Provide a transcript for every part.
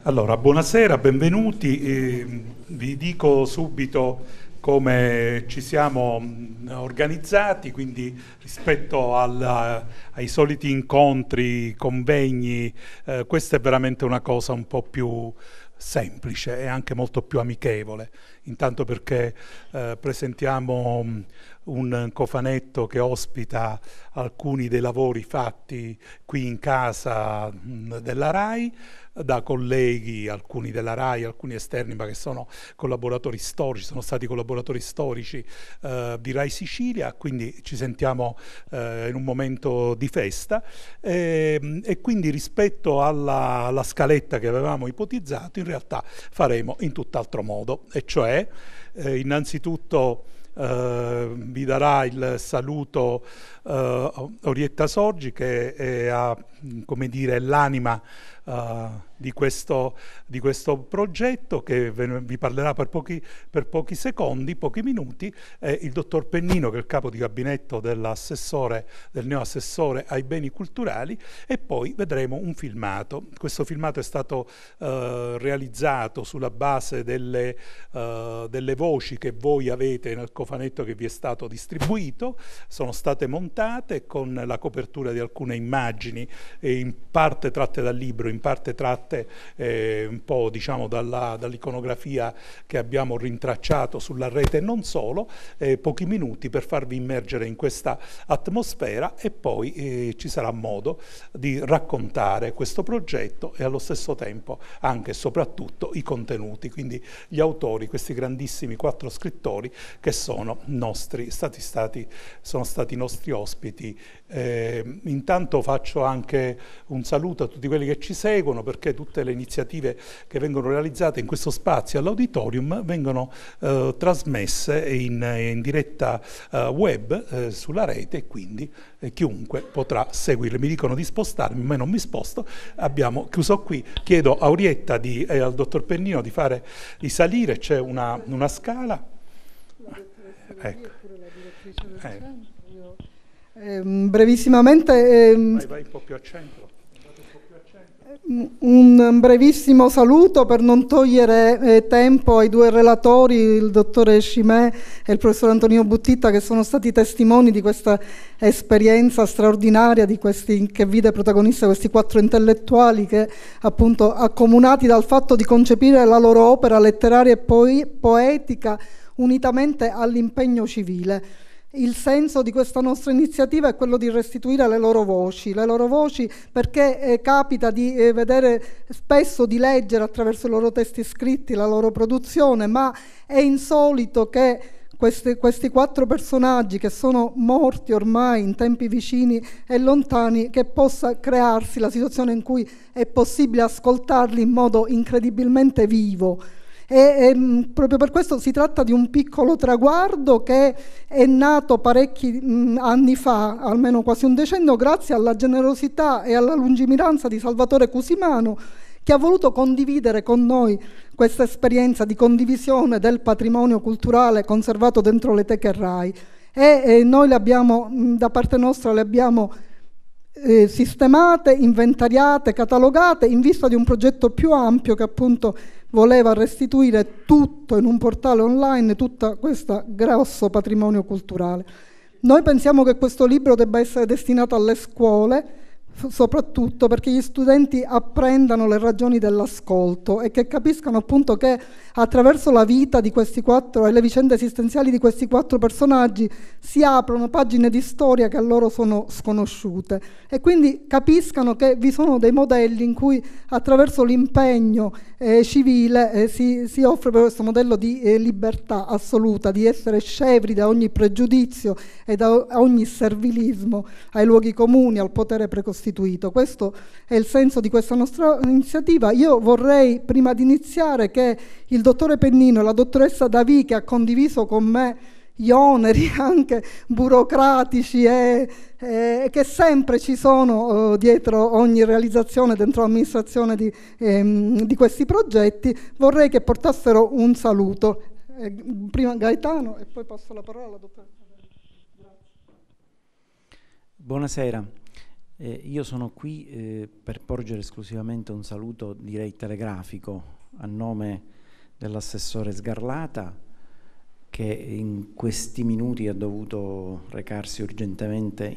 Allora, buonasera, benvenuti. Vi dico subito come ci siamo organizzati, quindi rispetto ai soliti incontri, convegni, questa è veramente una cosa un po' più semplice e anche molto più amichevole. Intanto perché presentiamo un cofanetto che ospita alcuni dei lavori fatti qui in casa della RAI, da colleghi, alcuni della RAI, alcuni esterni, ma che sono collaboratori storici, sono stati collaboratori storici di RAI Sicilia, quindi ci sentiamo in un momento di festa e quindi rispetto alla scaletta che avevamo ipotizzato, in realtà faremo in tutt'altro modo, e cioè innanzitutto vi darà il saluto Orietta Sorgi, che è, come dire, l'anima di questo progetto, che vi parlerà per pochi secondi, pochi minuti, e il dottor Pennino, che è il capo di gabinetto del neoassessore ai beni culturali, e poi vedremo un filmato. Questo filmato è stato realizzato sulla base delle voci che voi avete nel cofanetto che vi è stato distribuito, sono state montate con la copertura di alcune immagini, in parte tratte dal libro, in parte tratte un po', diciamo, dall'iconografia che abbiamo rintracciato sulla rete e non solo, pochi minuti per farvi immergere in questa atmosfera, e poi ci sarà modo di raccontare questo progetto e allo stesso tempo anche e soprattutto i contenuti, quindi gli autori, questi grandissimi 4 scrittori che sono stati i nostri ospiti. Intanto faccio anche un saluto a tutti quelli che ci seguono, perché tutte le iniziative che vengono realizzate in questo spazio all'auditorium vengono trasmesse in diretta web sulla rete, e quindi chiunque potrà seguirle. Mi dicono di spostarmi, ma non mi sposto. Abbiamo chiuso qui. Chiedo a Orietta e al dottor Pennino di salire, c'è una scala. Ecco. Brevissimamente Vai un po' più a centro. Un brevissimo saluto per non togliere tempo ai 2 relatori, il dottore Scimè e il professor Antonino Buttitta, che sono stati testimoni di questa esperienza straordinaria che vide protagonista questi 4 intellettuali che, appunto, accomunati dal fatto di concepire la loro opera letteraria e poetica unitamente all'impegno civile. Il senso di questa nostra iniziativa è quello di restituire le loro voci perché capita di vedere spesso, di leggere attraverso i loro testi scritti la loro produzione, ma è insolito che questi 4 personaggi, che sono morti ormai in tempi vicini e lontani, che possa crearsi la situazione in cui è possibile ascoltarli in modo incredibilmente vivo. E proprio per questo si tratta di un piccolo traguardo che è nato parecchi anni fa, almeno quasi un decennio, grazie alla generosità e alla lungimiranza di Salvatore Cusimano, che ha voluto condividere con noi questa esperienza di condivisione del patrimonio culturale conservato dentro le teche RAI, e noi da parte nostra le abbiamo sistemate, inventariate, catalogate in vista di un progetto più ampio che, appunto, voleva restituire tutto in un portale online, tutto questo grosso patrimonio culturale. Noi pensiamo che questo libro debba essere destinato alle scuole, soprattutto perché gli studenti apprendano le ragioni dell'ascolto e che capiscano, appunto, che attraverso la vita di questi 4 e le vicende esistenziali di questi 4 personaggi si aprono pagine di storia che a loro sono sconosciute, e quindi capiscano che vi sono dei modelli in cui, attraverso l'impegno civile, si offre questo modello di libertà assoluta, di essere scevri da ogni pregiudizio e da ogni servilismo ai luoghi comuni, al potere precostituito. Questo è il senso di questa nostra iniziativa. Io vorrei, prima di iniziare, che il dottore Pennino e la dottoressa Davì, che ha condiviso con me gli oneri anche burocratici che sempre ci sono dietro ogni realizzazione, dentro l'amministrazione di questi progetti, vorrei che portassero un saluto. Prima Gaetano e poi passo la parola alla dottoressa. Buonasera. Io sono qui per porgere esclusivamente un saluto, direi telegrafico, a nome dell'assessore Sgarlata, che in questi minuti ha dovuto recarsi urgentemente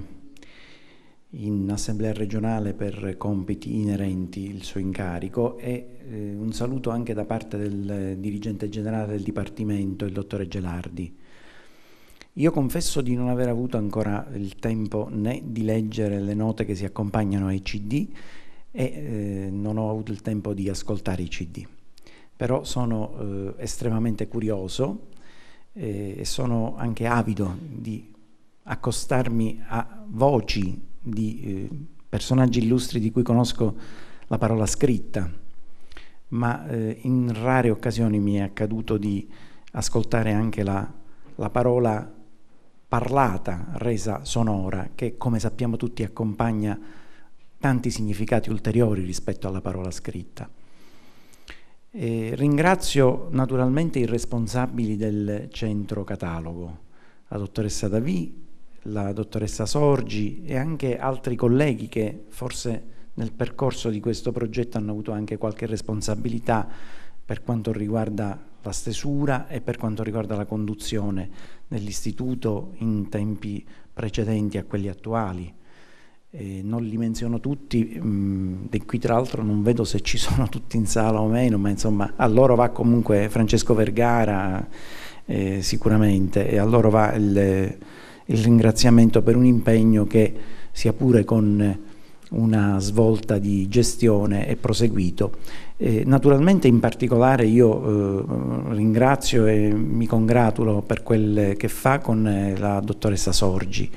in assemblea regionale per compiti inerenti il suo incarico, e un saluto anche da parte del dirigente generale del Dipartimento, il dottore Gelardi. Io confesso di non aver avuto ancora il tempo né di leggere le note che si accompagnano ai CD e non ho avuto il tempo di ascoltare i CD, però sono estremamente curioso e sono anche avido di accostarmi a voci di personaggi illustri di cui conosco la parola scritta, ma in rare occasioni mi è accaduto di ascoltare anche la parola parlata, resa sonora, che come sappiamo tutti accompagna tanti significati ulteriori rispetto alla parola scritta. Ringrazio naturalmente i responsabili del centro catalogo, la dottoressa Davì, la dottoressa Sorgi e anche altri colleghi che forse nel percorso di questo progetto hanno avuto anche qualche responsabilità per quanto riguarda la stesura e per quanto riguarda la conduzione dell'istituto in tempi precedenti a quelli attuali. Non li menziono tutti, di qui tra l'altro non vedo se ci sono tutti in sala o meno, ma insomma a loro va comunque Francesco Vergara sicuramente, e a loro va il ringraziamento per un impegno che, sia pure con una svolta di gestione, è proseguito. Naturalmente in particolare io ringrazio e mi congratulo per quel che fa con la dottoressa Sorgi,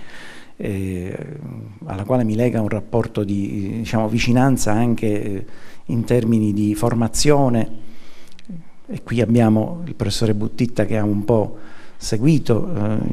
alla quale mi lega un rapporto di vicinanza anche in termini di formazione, e qui abbiamo il professore Buttitta che ha un po' seguito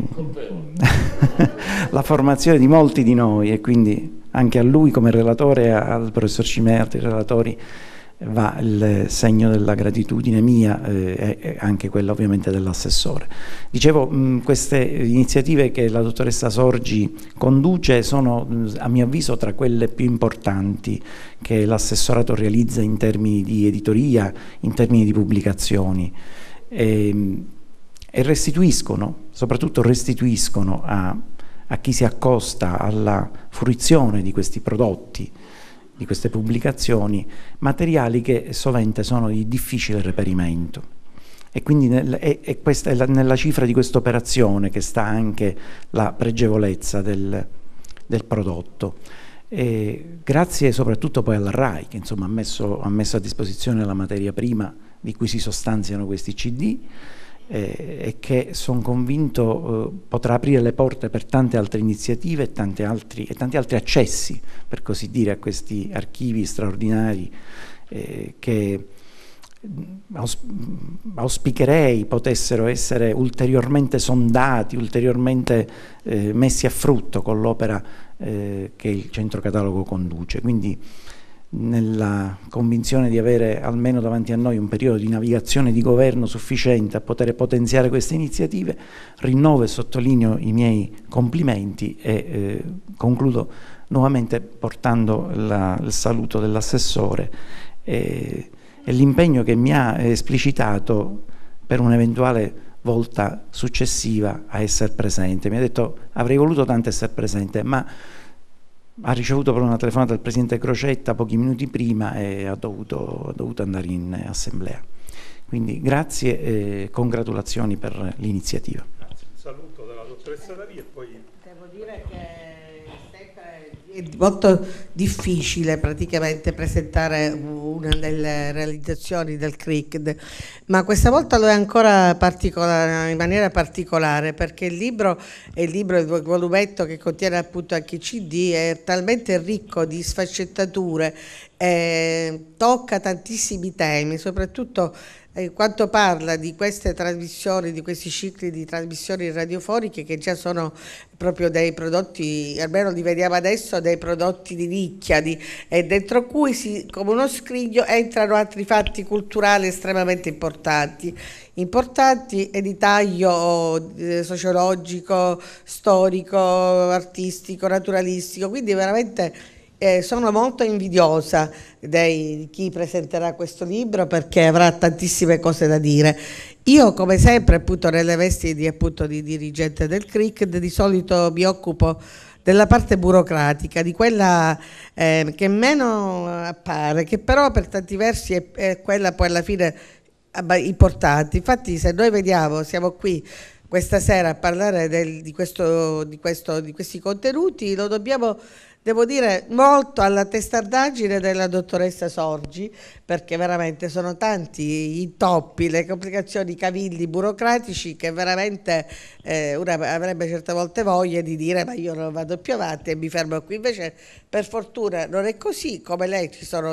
la formazione di molti di noi, e quindi anche a lui come relatore, al professor Cimè e altri relatori va il segno della gratitudine mia e anche quella ovviamente dell'assessore. Dicevo, queste iniziative che la dottoressa Sorgi conduce sono a mio avviso tra quelle più importanti che l'assessorato realizza in termini di editoria, in termini di pubblicazioni, e restituiscono, soprattutto restituiscono a chi si accosta alla fruizione di questi prodotti, di queste pubblicazioni, materiali che sovente sono di difficile reperimento. E quindi questa è nella cifra di questa operazione che sta anche la pregevolezza del prodotto. E grazie soprattutto poi alla RAI, che insomma ha messo a disposizione la materia prima di cui si sostanziano questi CD, e che sono convinto potrà aprire le porte per tante altre iniziative e tanti altri accessi, per così dire, a questi archivi straordinari che auspicherei potessero essere ulteriormente sondati, ulteriormente messi a frutto con l'opera che il centro catalogo conduce. Quindi, nella convinzione di avere almeno davanti a noi un periodo di navigazione di governo sufficiente a poter potenziare queste iniziative, rinnovo e sottolineo i miei complimenti e concludo nuovamente portando il saluto dell'assessore e l'impegno che mi ha esplicitato per un'eventuale volta successiva a essere presente. Mi ha detto: avrei voluto tanto essere presente, ma ha ricevuto però una telefonata dal presidente Crocetta pochi minuti prima e ha dovuto andare in assemblea. Quindi grazie e congratulazioni per l'iniziativa. Grazie. Un saluto dalla dottoressa Davì e poi... Devo dire che è molto difficile praticamente presentare una delle realizzazioni del CRICD, ma questa volta lo è ancora in maniera particolare, perché il volumetto che contiene appunto anche i CD è talmente ricco di sfaccettature tocca tantissimi temi, soprattutto quanto parla di queste trasmissioni, di questi cicli di trasmissioni radiofoniche che già sono proprio dei prodotti, almeno li vediamo adesso, dei prodotti di nicchia, e dentro cui come uno scrigno entrano altri fatti culturali estremamente importanti e di taglio sociologico, storico, artistico, naturalistico, quindi veramente sono molto invidiosa di chi presenterà questo libro, perché avrà tantissime cose da dire. Io, come sempre, appunto, nelle vesti di dirigente del CRICD, di solito mi occupo della parte burocratica, di quella che meno appare, che però per tanti versi è quella poi alla fine importante. Infatti, se noi vediamo, siamo qui questa sera a parlare di questi contenuti, lo dobbiamo, devo dire, molto alla testardaggine della dottoressa Sorgi, perché veramente sono tanti i intoppi, le complicazioni, i cavilli burocratici che veramente una avrebbe certe volte voglia di dire ma io non vado più avanti e mi fermo qui. Invece per fortuna non è così, come lei ci sono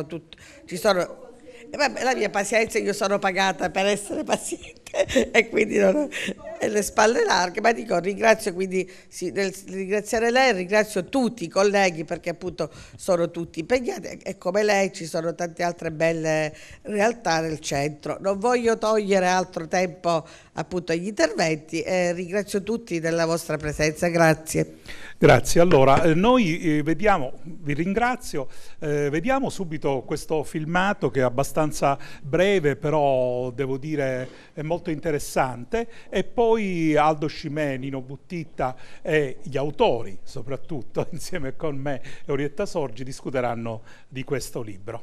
vabbè, la mia pazienza, io sono pagata per essere paziente e quindi non ho le spalle larghe, ma dico, ringrazio, quindi nel ringraziare lei ringrazio tutti i colleghi, perché appunto sono tutti impegnati e come lei ci sono tante altre belle realtà nel centro. Non voglio togliere altro tempo appunto agli interventi e ringrazio tutti della vostra presenza, grazie. Grazie, allora noi vi ringrazio, vediamo subito questo filmato che è abbastanza breve, però devo dire è molto interessante, e poi Aldo Scimè, Nino Buttitta e gli autori soprattutto insieme con me e Orietta Sorgi discuteranno di questo libro.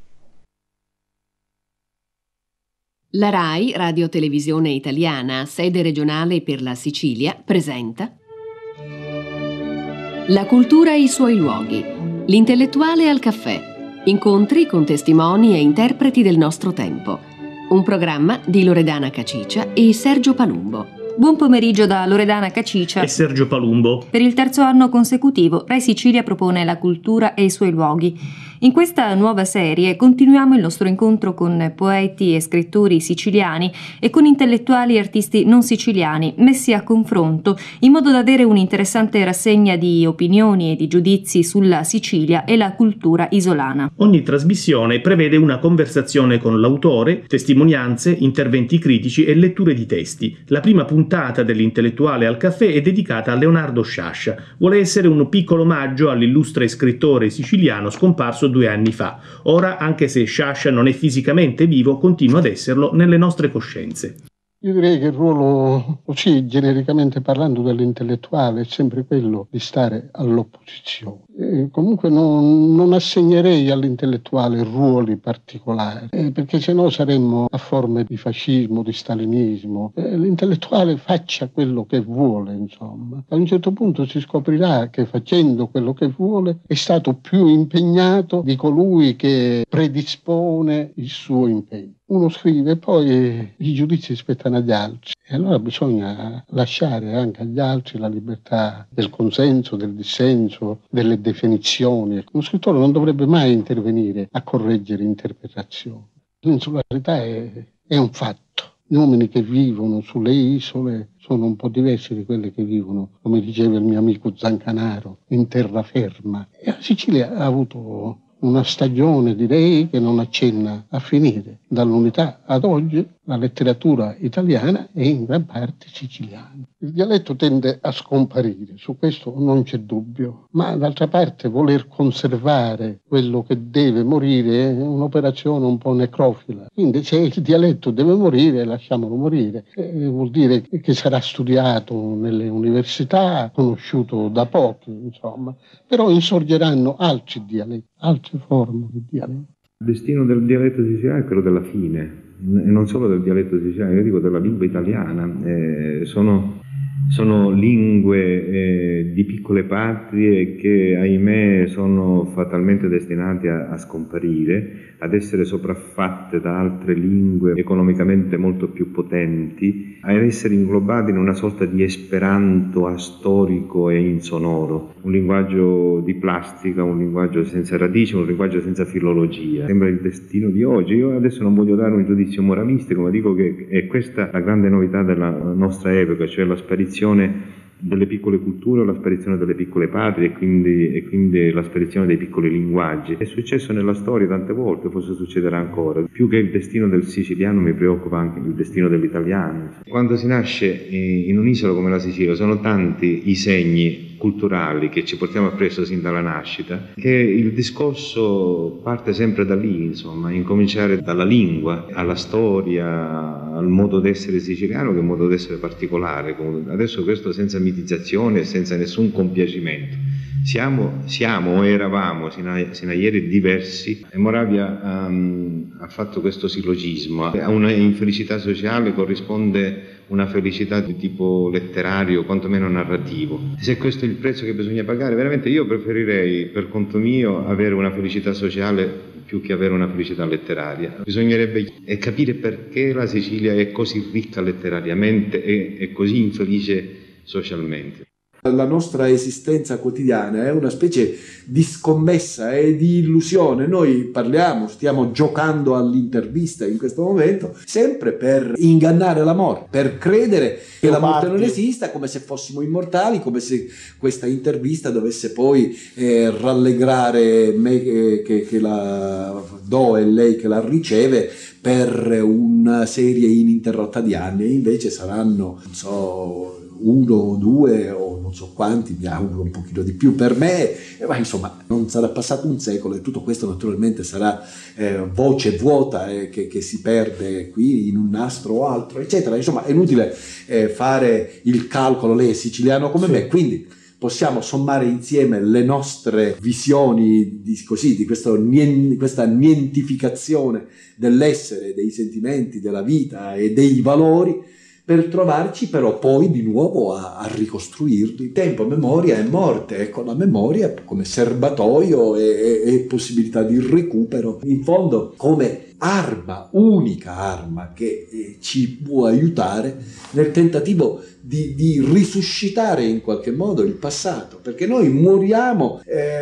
La RAI, Radio Televisione Italiana, sede regionale per la Sicilia, presenta La cultura e i suoi luoghi. L'intellettuale al caffè. Incontri con testimoni e interpreti del nostro tempo. Un programma di Loredana Cacicia e Sergio Palumbo. Buon pomeriggio da Loredana Cacicia e Sergio Palumbo. Per il terzo anno consecutivo, Rai Sicilia propone la cultura e i suoi luoghi. In questa nuova serie continuiamo il nostro incontro con poeti e scrittori siciliani e con intellettuali e artisti non siciliani, messi a confronto in modo da avere un'interessante rassegna di opinioni e di giudizi sulla Sicilia e la cultura isolana. Ogni trasmissione prevede una conversazione con l'autore, testimonianze, interventi critici e letture di testi. La prima puntata dell'Intellettuale al caffè è dedicata a Leonardo Sciascia. Vuole essere un piccolo omaggio all'illustre scrittore siciliano scomparso 2 anni fa. Ora, anche se Sciascia non è fisicamente vivo, continua ad esserlo nelle nostre coscienze. Io direi che il ruolo, così genericamente parlando, dell'intellettuale è sempre quello di stare all'opposizione. Comunque non assegnerei all'intellettuale ruoli particolari, perché sennò saremmo a forme di fascismo, di stalinismo. L'intellettuale faccia quello che vuole, insomma. A un certo punto si scoprirà che facendo quello che vuole è stato più impegnato di colui che predispone il suo impegno. Uno scrive, poi i giudizi spettano agli altri, e allora bisogna lasciare anche agli altri la libertà del consenso, del dissenso, delle definizioni. Uno scrittore non dovrebbe mai intervenire a correggere interpretazioni. L'insularità è un fatto. Gli uomini che vivono sulle isole sono un po' diversi di quelli che vivono, come diceva il mio amico Zancanaro, in terraferma. E la Sicilia ha avuto una stagione, direi, che non accenna a finire. Dall'unità ad oggi la letteratura italiana è in gran parte siciliana. Il dialetto tende a scomparire, su questo non c'è dubbio, ma d'altra parte voler conservare quello che deve morire è un'operazione un po' necrofila. Quindi se il dialetto deve morire, lasciamolo morire. Vuol dire che sarà studiato nelle università, conosciuto da pochi, insomma, però insorgeranno altri dialetti, altre forme di dialetto. Il destino del dialetto siciliano è quello della fine, e non solo del dialetto siciliano, io dico della lingua italiana. Sono Sono lingue di piccole patrie che, ahimè, sono fatalmente destinate a scomparire, ad essere sopraffatte da altre lingue economicamente molto più potenti, ad essere inglobate in una sorta di esperanto astorico e insonoro, un linguaggio di plastica, un linguaggio senza radici, un linguaggio senza filologia. Sembra il destino di oggi. Io adesso non voglio dare un giudizio moralistico, ma dico che è questa la grande novità della nostra epoca, cioè la sparizione delle piccole culture, la sparizione delle piccole patrie e quindi la sparizione dei piccoli linguaggi. È successo nella storia tante volte, forse succederà ancora. Più che il destino del siciliano mi preoccupa anche il destino dell'italiano. Quando si nasce in un'isola come la Sicilia sono tanti i segni culturali che ci portiamo appresso sin dalla nascita, che il discorso parte sempre da lì, insomma, incominciare dalla lingua, alla storia, al modo d'essere siciliano, che è un modo d'essere particolare. Adesso questo senza mitizzazione e senza nessun compiacimento. Siamo o eravamo sino a ieri diversi, e Moravia ha fatto questo sillogismo. A una infelicità sociale corrisponde una felicità di tipo letterario, quantomeno narrativo. Se questo è il prezzo che bisogna pagare, veramente io preferirei, per conto mio, avere una felicità sociale più che avere una felicità letteraria. Bisognerebbe capire perché la Sicilia è così ricca letterariamente e così infelice socialmente. La nostra esistenza quotidiana è una specie di scommessa e di illusione. Noi stiamo giocando all'intervista in questo momento, sempre per ingannare la morte, per credere che la morte non esista, come se fossimo immortali, come se questa intervista dovesse poi rallegrare me che la do e lei che la riceve per una serie ininterrotta di anni, e invece saranno, non so, 1 o 2 o non so quanti, mi auguro un pochino di più per me, ma insomma non sarà passato un secolo e tutto questo naturalmente sarà voce vuota che si perde qui in un nastro o altro, eccetera. Insomma è inutile fare il calcolo, lei è siciliano come me, quindi possiamo sommare insieme le nostre visioni di questa nientificazione dell'essere, dei sentimenti, della vita e dei valori, per trovarci però poi di nuovo a ricostruirli. Tempo, memoria e morte. Ecco, la memoria come serbatoio e possibilità di recupero, in fondo come unica arma che ci può aiutare nel tentativo di risuscitare in qualche modo il passato, perché noi moriamo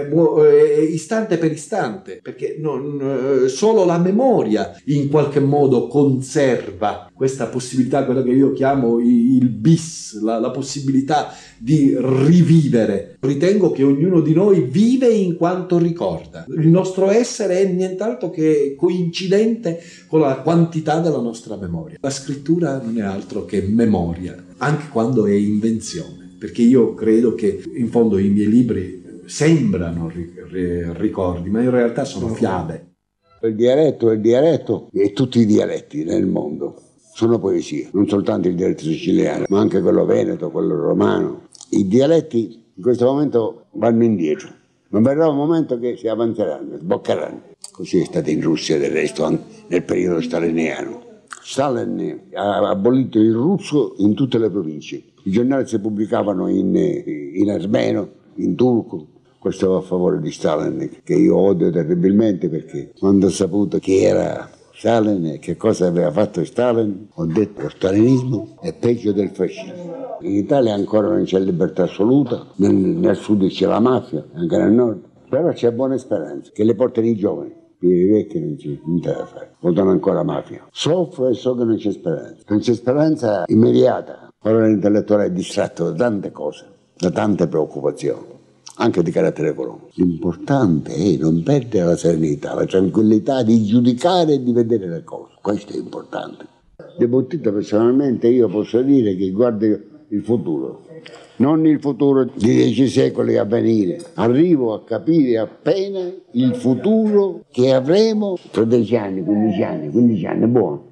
istante per istante, perché solo la memoria in qualche modo conserva questa possibilità, quella che io chiamo il bis, la possibilità di rivivere. Ritengo che ognuno di noi vive in quanto ricorda. Il nostro essere è nient'altro che coincidente con la quantità della nostra memoria. La scrittura non è altro che memoria, anche quando è invenzione, perché io credo che in fondo i miei libri sembrano ricordi, ma in realtà sono fiabe. Il dialetto e tutti i dialetti nel mondo sono poesie, non soltanto il dialetto siciliano, ma anche quello veneto, quello romano. I dialetti in questo momento vanno indietro, ma verrà un momento che si avanzeranno, sboccheranno. Così è stato in Russia del resto, anche nel periodo staliniano. Stalin ha abolito il russo in tutte le province. I giornali si pubblicavano in armeno, in turco. Questo a favore di Stalin, che io odio terribilmente, perché quando ho saputo chi era Stalin e che cosa aveva fatto Stalin, ho detto: lo stalinismo è peggio del fascismo. In Italia ancora non c'è libertà assoluta, nel sud c'è la mafia, anche nel nord, però c'è buona speranza che le portano i giovani. Per i vecchi non c'è niente da fare, votano ancora mafia. Soffro e so che non c'è speranza. Non c'è speranza immediata. Ora l'intellettuale è distratto da tante cose, da tante preoccupazioni, anche di carattere economico. L'importante è non perdere la serenità, la tranquillità di giudicare e di vedere le cose. Questo è importante. De Bottito, personalmente, io posso dire che guardo il futuro, non il futuro di 10 secoli a venire. Arrivo a capire appena il futuro che avremo tra 10 anni, 15 anni, buono.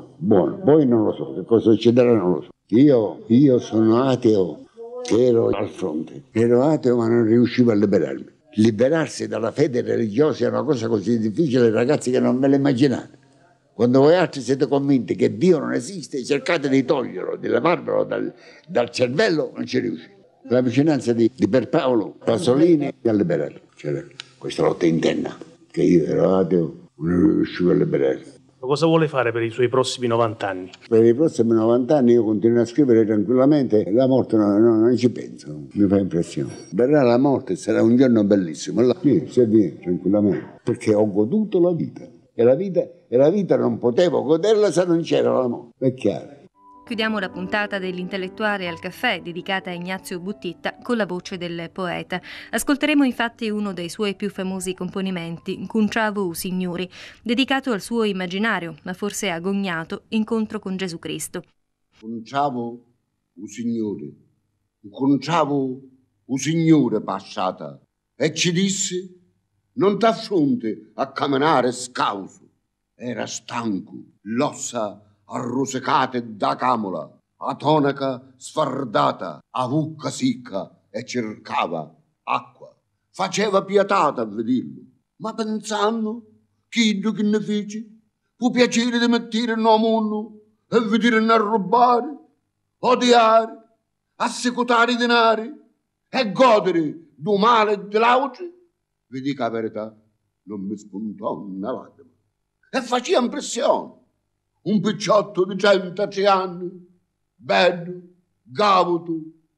Poi non lo so, che cosa succederà non lo so. Io sono ateo, che ero al fronte. Ero ateo ma non riuscivo a liberarmi. Liberarsi dalla fede religiosa è una cosa così difficile, ragazzi, che non ve lo immaginate. Quando voi altri siete convinti che Dio non esiste, cercate di toglierlo, di levarvelo dal cervello, non ci riuscite. La vicinanza di Pierpaolo Pasolini e a Liberelli. C'era questa lotta interna, che io ero ateo, non riuscivo a liberare. Cosa vuole fare per i suoi prossimi 90 anni? Per i prossimi 90 anni io continuo a scrivere tranquillamente, la morte non ci penso, mi fa impressione. Verrà la morte, sarà un giorno bellissimo, sì, si avviene tranquillamente, perché ho goduto la vita. E la vita non potevo goderla se non c'era la morte, è chiaro. Chiudiamo la puntata dell'Intellettuale al caffè dedicata a Ignazio Buttitta con la voce del poeta. Ascolteremo infatti uno dei suoi più famosi componimenti, Conciavo u Signori, dedicato al suo immaginario, ma forse agognato, incontro con Gesù Cristo. Conciavo u Signore, conciavo u Signore passata e ci disse: non t'affronti a camminare scauso. Era stanco, l'ossa arrosicate da camola, a tonaca sfardata, a vucca sicca e cercava acqua. Faceva pietata a vederlo, ma pensando chi ne fece, fu piacere di mettere in mondo e vedere a rubare, odiare, assecutare i denari e godere do male dell'altro. Vi dico la verità, non mi spuntò una lacrima e faceva impressione. Un picciotto di 103 anni, bello, gauto,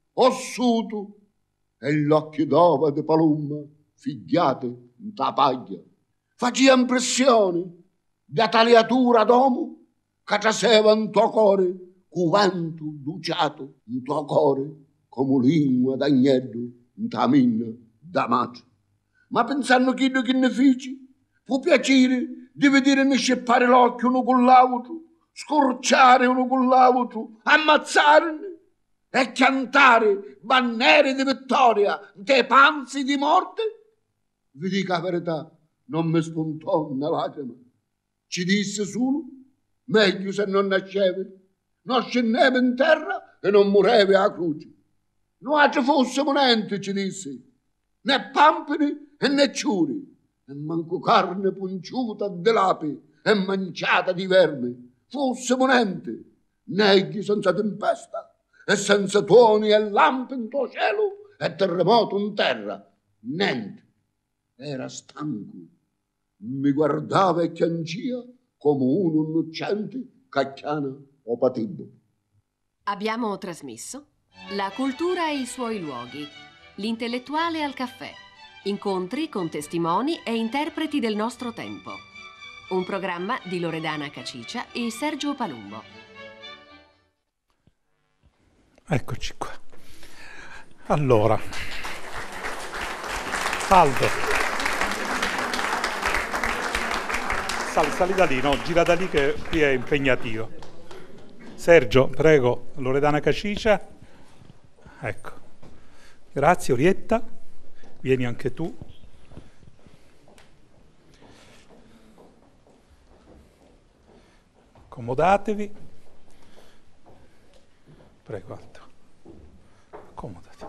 ossuto, e gli occhi d'ova di palumma figliate in ta paglia. Faceva impressione da tagliatura d'uomo che traseva in tuo cuore, cu vento duciato in tuo cuore, come lingua d'agnello in ta minna da madre. Ma pensando che ne feci, fu piacere di vedere ne sceppare l'occhio uno con l'altro, scorciare uno con l'altro, ammazzarne e cantare bandiere di vittoria, dei panzi di morte. Vi dico la verità, non mi spuntò una lacrima. Ci disse solo, meglio se non nascevi, non scendevi in terra e non murevi a croce. Non ci fossimo niente, ci disse, né pampini e né ciuri, e manco carne punciuta de lapi e manciata di vermi. Fossimo niente, neghi senza tempesta e senza tuoni e lampi in tuo cielo e terremoto in terra, niente. Era stanco, mi guardava e chiancia come uno innocente cacchiana o patibbo. Abbiamo trasmesso La cultura e i suoi luoghi, l'Intellettuale al caffè, incontri con testimoni e interpreti del nostro tempo. Un programma di Loredana Cacicia e Sergio Palumbo. Eccoci qua. Allora, Aldo, sali da lì, no, gira da lì che qui è impegnativo. Sergio, prego, Loredana Cacicia. Ecco. Grazie, Orietta. Vieni anche tu. Accomodatevi. Prego, Aldo. Accomodati.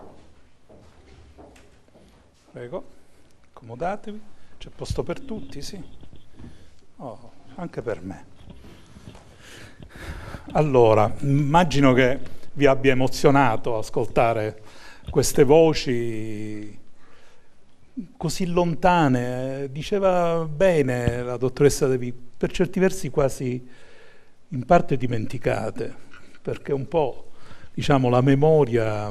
Prego, accomodatevi. C'è posto per tutti, sì. Oh, anche per me. Allora, immagino che vi abbia emozionato ascoltare queste voci così lontane. Diceva bene la dottoressa De Vico, per certi versi quasi in parte dimenticate, perché un po', diciamo, la memoria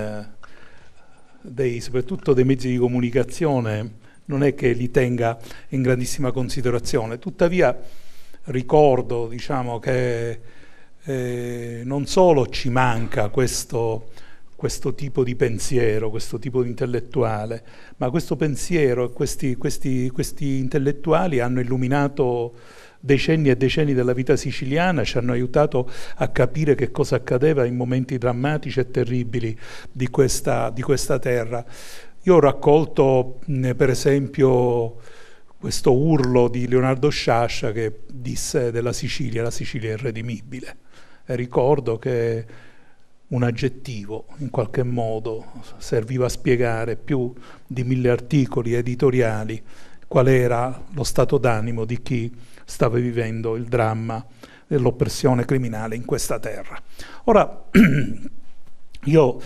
soprattutto dei mezzi di comunicazione non è che li tenga in grandissima considerazione. Tuttavia ricordo, diciamo, che non solo ci manca questo tipo di pensiero, questo tipo di intellettuale, ma questo pensiero e questi intellettuali hanno illuminato decenni e decenni della vita siciliana, ci hanno aiutato a capire che cosa accadeva in momenti drammatici e terribili di questa terra. Io ho raccolto, per esempio, questo urlo di Leonardo Sciascia che disse della Sicilia: la Sicilia è irredimibile. E ricordo che un aggettivo in qualche modo serviva a spiegare più di 1000 articoli editoriali qual era lo stato d'animo di chi stava vivendo il dramma dell'oppressione criminale in questa terra. Ora, io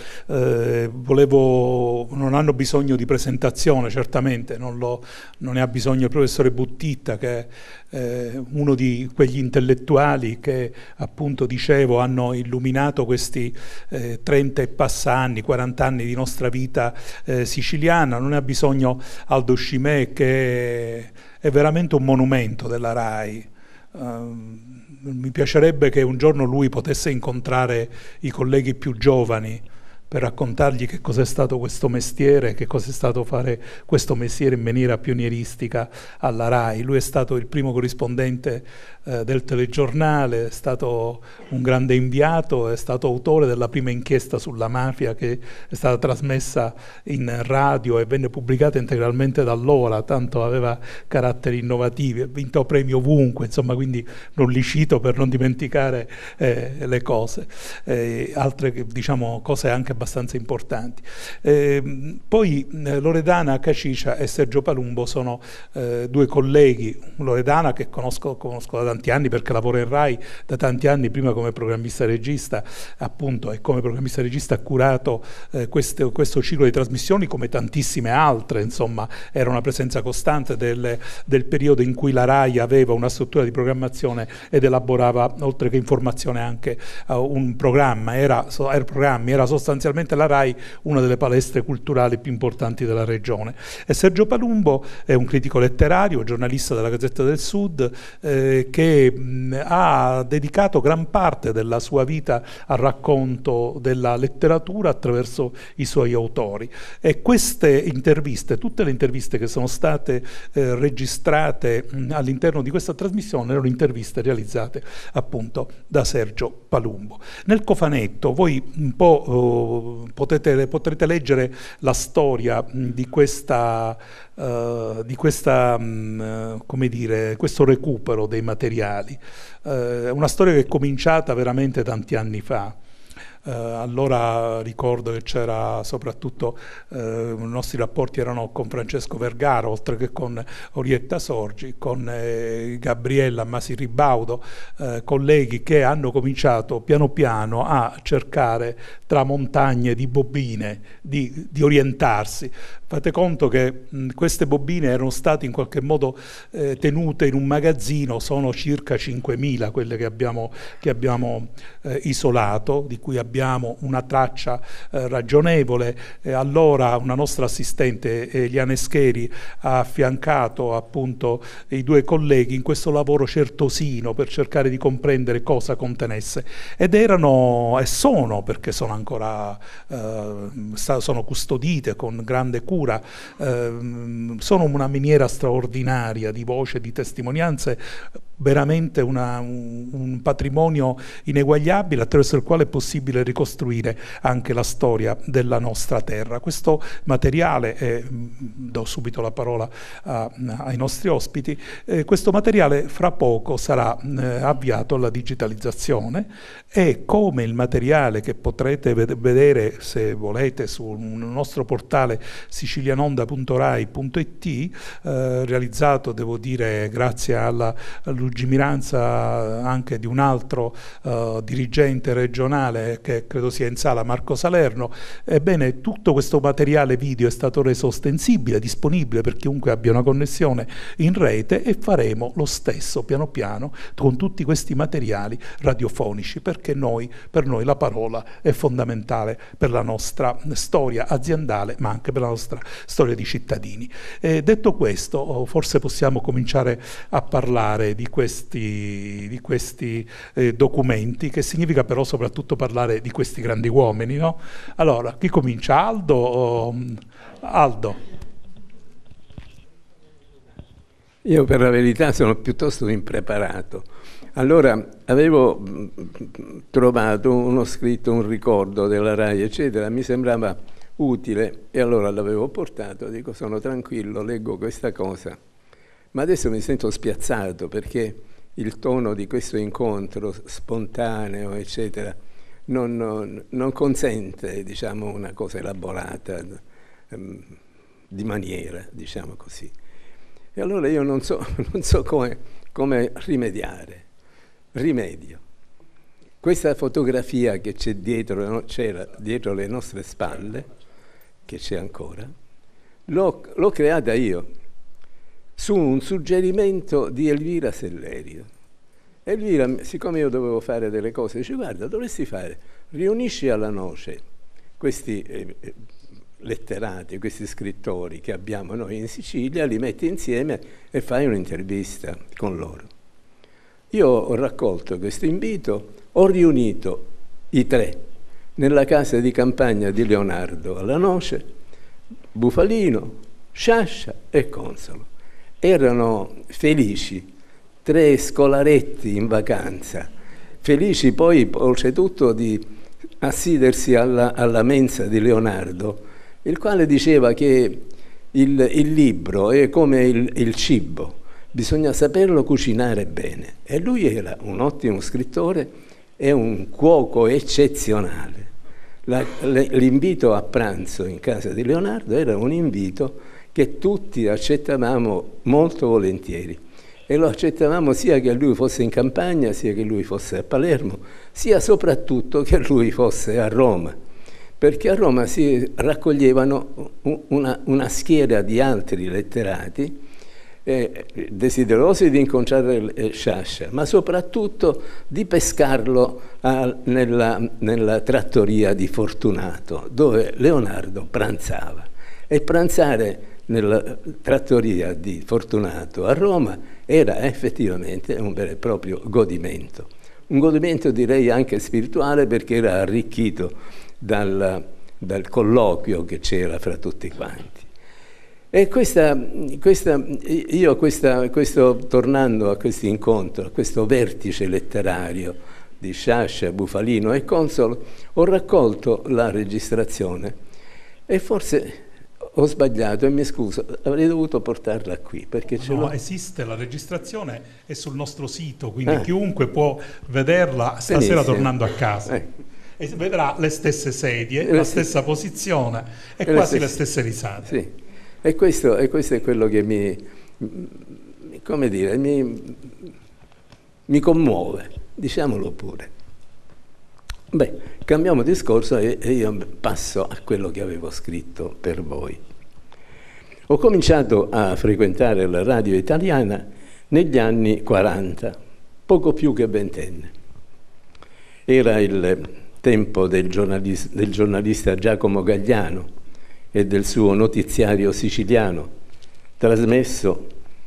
non hanno bisogno di presentazione, certamente, non ne ha bisogno il professore Buttitta, che è uno di quegli intellettuali che, appunto, dicevo, hanno illuminato questi 30 e passa anni, 40 anni di nostra vita siciliana. Non ne ha bisogno Aldo Scimè, che è veramente un monumento della RAI. Mi piacerebbe che un giorno lui potesse incontrare i colleghi più giovani per raccontargli che cos'è stato questo mestiere, che cos'è stato fare questo mestiere in maniera pionieristica alla RAI. Lui è stato il primo corrispondente del telegiornale, è stato un grande inviato, è stato autore della prima inchiesta sulla mafia che è stata trasmessa in radio e venne pubblicata integralmente dall'Ora, tanto aveva caratteri innovativi, ha vinto premi ovunque, insomma, quindi non li cito per non dimenticare le cose, altre, diciamo, cose anche abbastanza importanti. Poi Loredana Cacicia e Sergio Palumbo sono due colleghi. Loredana, che conosco da tanti anni perché lavora in RAI da tanti anni, prima come programmista regista, appunto, e come programmista regista ha curato questo ciclo di trasmissioni, come tantissime altre, insomma, era una presenza costante del periodo in cui la RAI aveva una struttura di programmazione ed elaborava, oltre che informazione, anche un programma. Era sostanzialmente la RAI una delle palestre culturali più importanti della regione. E Sergio Palumbo è un critico letterario, giornalista della Gazzetta del Sud, che ha dedicato gran parte della sua vita al racconto della letteratura attraverso i suoi autori. E queste interviste, tutte le interviste che sono state registrate all'interno di questa trasmissione, erano interviste realizzate appunto da Sergio Palumbo. Nel cofanetto voi un po' potrete leggere la storia di questa come dire, questo recupero dei materiali. Una storia che è cominciata veramente tanti anni fa. Allora ricordo che c'era soprattutto, i nostri rapporti erano con Francesco Vergara, oltre che con Orietta Sorgi, con Gabriella Masi Ribaudo, colleghi che hanno cominciato piano piano a cercare tra montagne di bobine di orientarsi. Fate conto che queste bobine erano state in qualche modo tenute in un magazzino, sono circa 5.000 quelle che abbiamo isolato, di cui abbiamo una traccia ragionevole. Allora una nostra assistente, Eliane Scheri, ha affiancato appunto i due colleghi in questo lavoro certosino per cercare di comprendere cosa contenesse, ed erano e sono, perché sono ancora sono custodite con grande cura, sono una miniera straordinaria di voci e di testimonianze, veramente un patrimonio ineguagliabile attraverso il quale è possibile ricostruire anche la storia della nostra terra. Questo materiale, do subito la parola ai nostri ospiti, questo materiale fra poco sarà avviato alla digitalizzazione, e come il materiale che potrete vedere, se volete, sul nostro portale sicilianonda.rai.it, realizzato, devo dire, grazie alla lungimiranza anche di un altro dirigente regionale che credo sia in sala, Marco Salerno. Ebbene, tutto questo materiale video è stato reso ostensibile, disponibile per chiunque abbia una connessione in rete, e faremo lo stesso piano piano con tutti questi materiali radiofonici, perché per noi la parola è fondamentale per la nostra storia aziendale, ma anche per la nostra storia di cittadini. Detto questo, forse possiamo cominciare a parlare di questi documenti, che significa però soprattutto parlare di questi grandi uomini, no? Allora, chi comincia? Aldo? Aldo. Io, per la verità, sono piuttosto impreparato. Allora, avevo trovato uno scritto, un ricordo della RAI, eccetera, mi sembrava utile, e allora l'avevo portato, dico, sono tranquillo, leggo questa cosa. Ma adesso mi sento spiazzato, perché il tono di questo incontro spontaneo, eccetera, non consente, diciamo, una cosa elaborata di maniera, diciamo così. E allora io non so come come rimedio. Questa fotografia che c'è c'era dietro le nostre spalle, che c'è ancora, l'ho creata io, su un suggerimento di Elvira Sellerio. Elvira, siccome io dovevo fare delle cose, dice: guarda, dovresti riunisci alla noce questi letterati, questi scrittori che abbiamo noi in Sicilia, li metti insieme e fai un'intervista con loro. Io ho raccolto questo invito, ho riunito i tre nella casa di campagna di Leonardo alla noce, Bufalino, Sciascia e Consolo. Erano felici, 3 scolaretti in vacanza, felici poi oltretutto di assidersi alla mensa di Leonardo, il quale diceva che il libro è come il cibo, bisogna saperlo cucinare bene. E lui era un ottimo scrittore e un cuoco eccezionale. L'invito a pranzo in casa di Leonardo era un invito che tutti accettavamo molto volentieri. E lo accettavamo sia che lui fosse in campagna, sia che lui fosse a Palermo, sia soprattutto che lui fosse a Roma, perché a Roma si raccoglievano una schiera di altri letterati desiderosi di incontrare Sciascia, ma soprattutto di pescarlo nella trattoria di Fortunato, dove Leonardo pranzava. E pranzare nella trattoria di Fortunato a Roma era effettivamente un vero e proprio godimento. Un godimento direi anche spirituale, perché era arricchito dal colloquio che c'era fra tutti quanti. E tornando a questo incontro, a questo vertice letterario di Sciascia, Bufalino e Consolo, ho raccolto la registrazione e forse ho sbagliato e mi scuso, avrei dovuto portarla qui perché esiste la registrazione, è sul nostro sito, quindi chiunque può vederla stasera. Benissimo. Tornando a casa e vedrà le stesse sedie, la stessa posizione e quasi le stesse risate. Sì. E questo è quello che mi commuove, diciamolo pure. Beh, cambiamo discorso e io passo a quello che avevo scritto per voi. Ho cominciato a frequentare la radio italiana negli anni 40, poco più che ventenne. Era il tempo del giornalista Giacomo Gagliano e del suo notiziario siciliano, trasmesso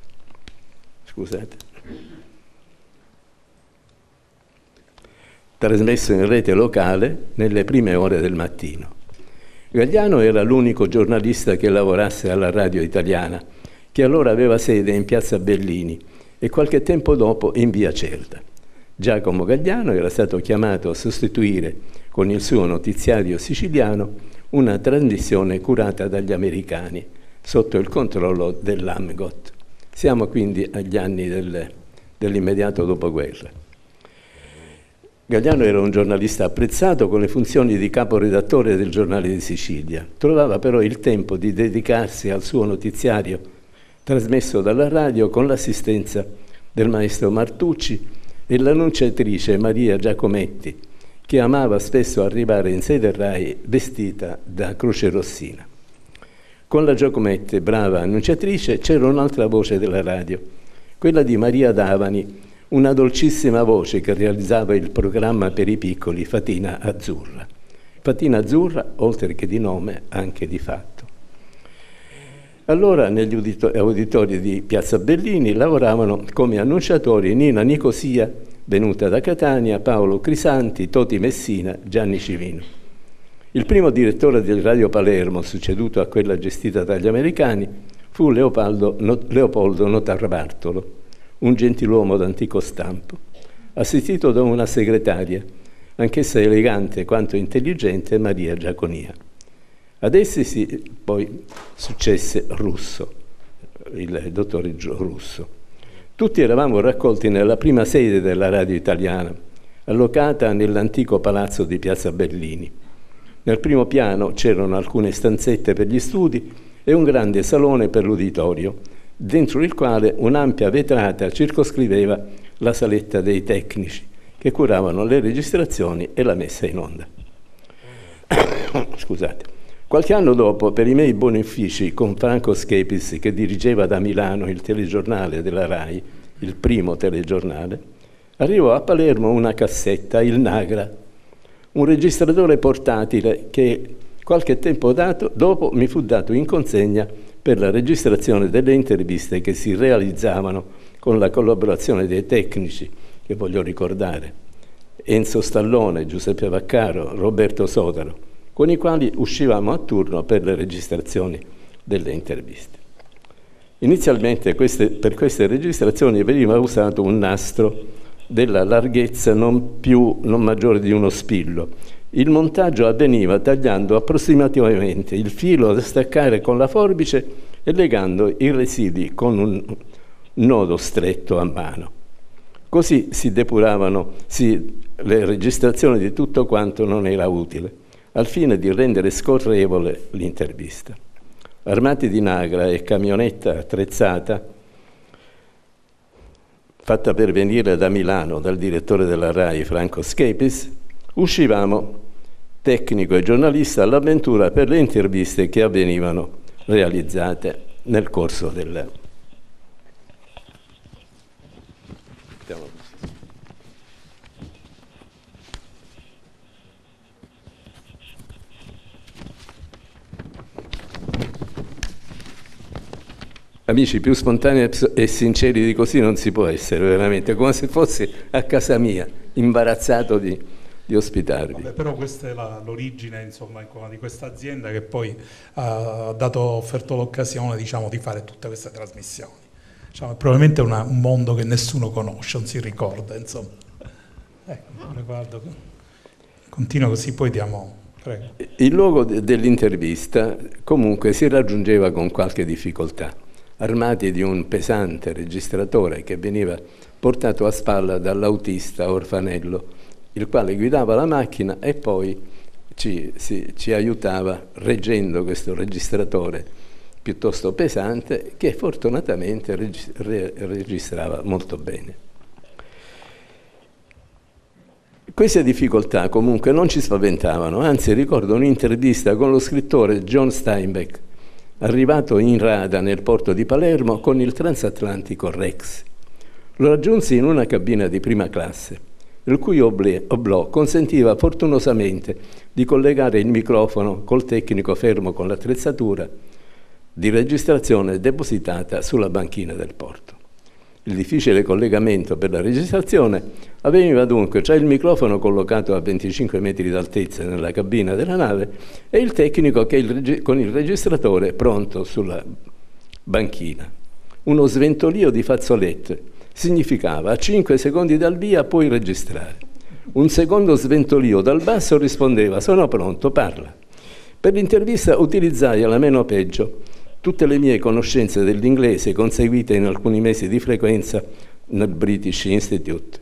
in rete locale nelle prime ore del mattino. Gagliano era l'unico giornalista che lavorasse alla radio italiana, che allora aveva sede in Piazza Bellini e qualche tempo dopo in Via Cerda. Giacomo Gagliano era stato chiamato a sostituire con il suo notiziario siciliano una trasmissione curata dagli americani sotto il controllo dell'Amgot. Siamo quindi agli anni dell'immediato dopoguerra. Gagliano era un giornalista apprezzato con le funzioni di caporedattore del Giornale di Sicilia. Trovava però il tempo di dedicarsi al suo notiziario trasmesso dalla radio con l'assistenza del maestro Martucci e l'annunciatrice Maria Giacometti, che amava spesso arrivare in sede RAI vestita da crocerossina. Con la Giacometti, brava annunciatrice, c'era un'altra voce della radio, quella di Maria Davani, una dolcissima voce che realizzava il programma per i piccoli Fatina Azzurra. Fatina Azzurra, oltre che di nome, anche di fatto. Allora negli auditori di Piazza Bellini lavoravano come annunciatori Nina Nicosia, venuta da Catania, Paolo Crisanti, Toti Messina, Gianni Civino. Il primo direttore del Radio Palermo, succeduto a quella gestita dagli americani, fu Leopoldo Notarbartolo, un gentiluomo d'antico stampo, assistito da una segretaria, anch'essa elegante quanto intelligente, Maria Giaconia. Ad essi poi successe Russo, il dottor Russo. Tutti eravamo raccolti nella prima sede della radio italiana, allocata nell'antico palazzo di Piazza Bellini. Nel primo piano c'erano alcune stanzette per gli studi e un grande salone per l'uditorio, dentro il quale un'ampia vetrata circoscriveva la saletta dei tecnici che curavano le registrazioni e la messa in onda. Scusate. Qualche anno dopo, per i miei buoni uffici con Franco Schepis, che dirigeva da Milano il telegiornale della RAI, il primo telegiornale, arrivò a Palermo una cassetta, il Nagra, un registratore portatile che qualche tempo dopo mi fu dato in consegna per la registrazione delle interviste che si realizzavano con la collaborazione dei tecnici, che voglio ricordare, Enzo Stallone, Giuseppe Vaccaro, Roberto Sodaro, con i quali uscivamo a turno per le registrazioni delle interviste. Inizialmente per queste registrazioni veniva usato un nastro della larghezza non maggiore di uno spillo. Il montaggio avveniva tagliando approssimativamente il filo da staccare con la forbice e legando i residui con un nodo stretto a mano. Così si depuravano le registrazioni di tutto quanto non era utile, al fine di rendere scorrevole l'intervista. Armati di Nagra e camionetta attrezzata, fatta pervenire da Milano dal direttore della RAI Franco Schepis, uscivamo, tecnico e giornalista, all'avventura per le interviste che avvenivano realizzate nel corso del... Amici, più spontanei e sinceri di così non si può essere, veramente, come se fossi a casa mia, imbarazzato di ospitarvi. Vabbè, però questa è l'origine, insomma, di questa azienda che poi ha offerto l'occasione, diciamo, di fare tutte queste trasmissioni. Diciamo, è probabilmente un mondo che nessuno conosce, non si ricorda, insomma. Guarda, continua così, poi diamo... Prego. Il luogo dell'intervista comunque si raggiungeva con qualche difficoltà, armati di un pesante registratore che veniva portato a spalla dall'autista orfanello, il quale guidava la macchina e poi ci aiutava reggendo questo registratore piuttosto pesante che fortunatamente registrava molto bene. Queste difficoltà comunque non ci spaventavano, anzi ricordo un'intervista con lo scrittore John Steinbeck, arrivato in rada nel porto di Palermo con il transatlantico Rex. Lo raggiunsi in una cabina di prima classe, il cui oblò consentiva fortunosamente di collegare il microfono col tecnico fermo con l'attrezzatura di registrazione depositata sulla banchina del porto. Il difficile collegamento per la registrazione avveniva dunque tra il microfono collocato a 25 metri d'altezza nella cabina della nave e il tecnico con il registratore pronto sulla banchina. Uno sventolio di fazzolette significava a 5 secondi dal via puoi registrare. Un secondo sventolio dal basso rispondeva sono pronto, parla. Per l'intervista utilizzai alla meno peggio tutte le mie conoscenze dell'inglese conseguite in alcuni mesi di frequenza nel British Institute.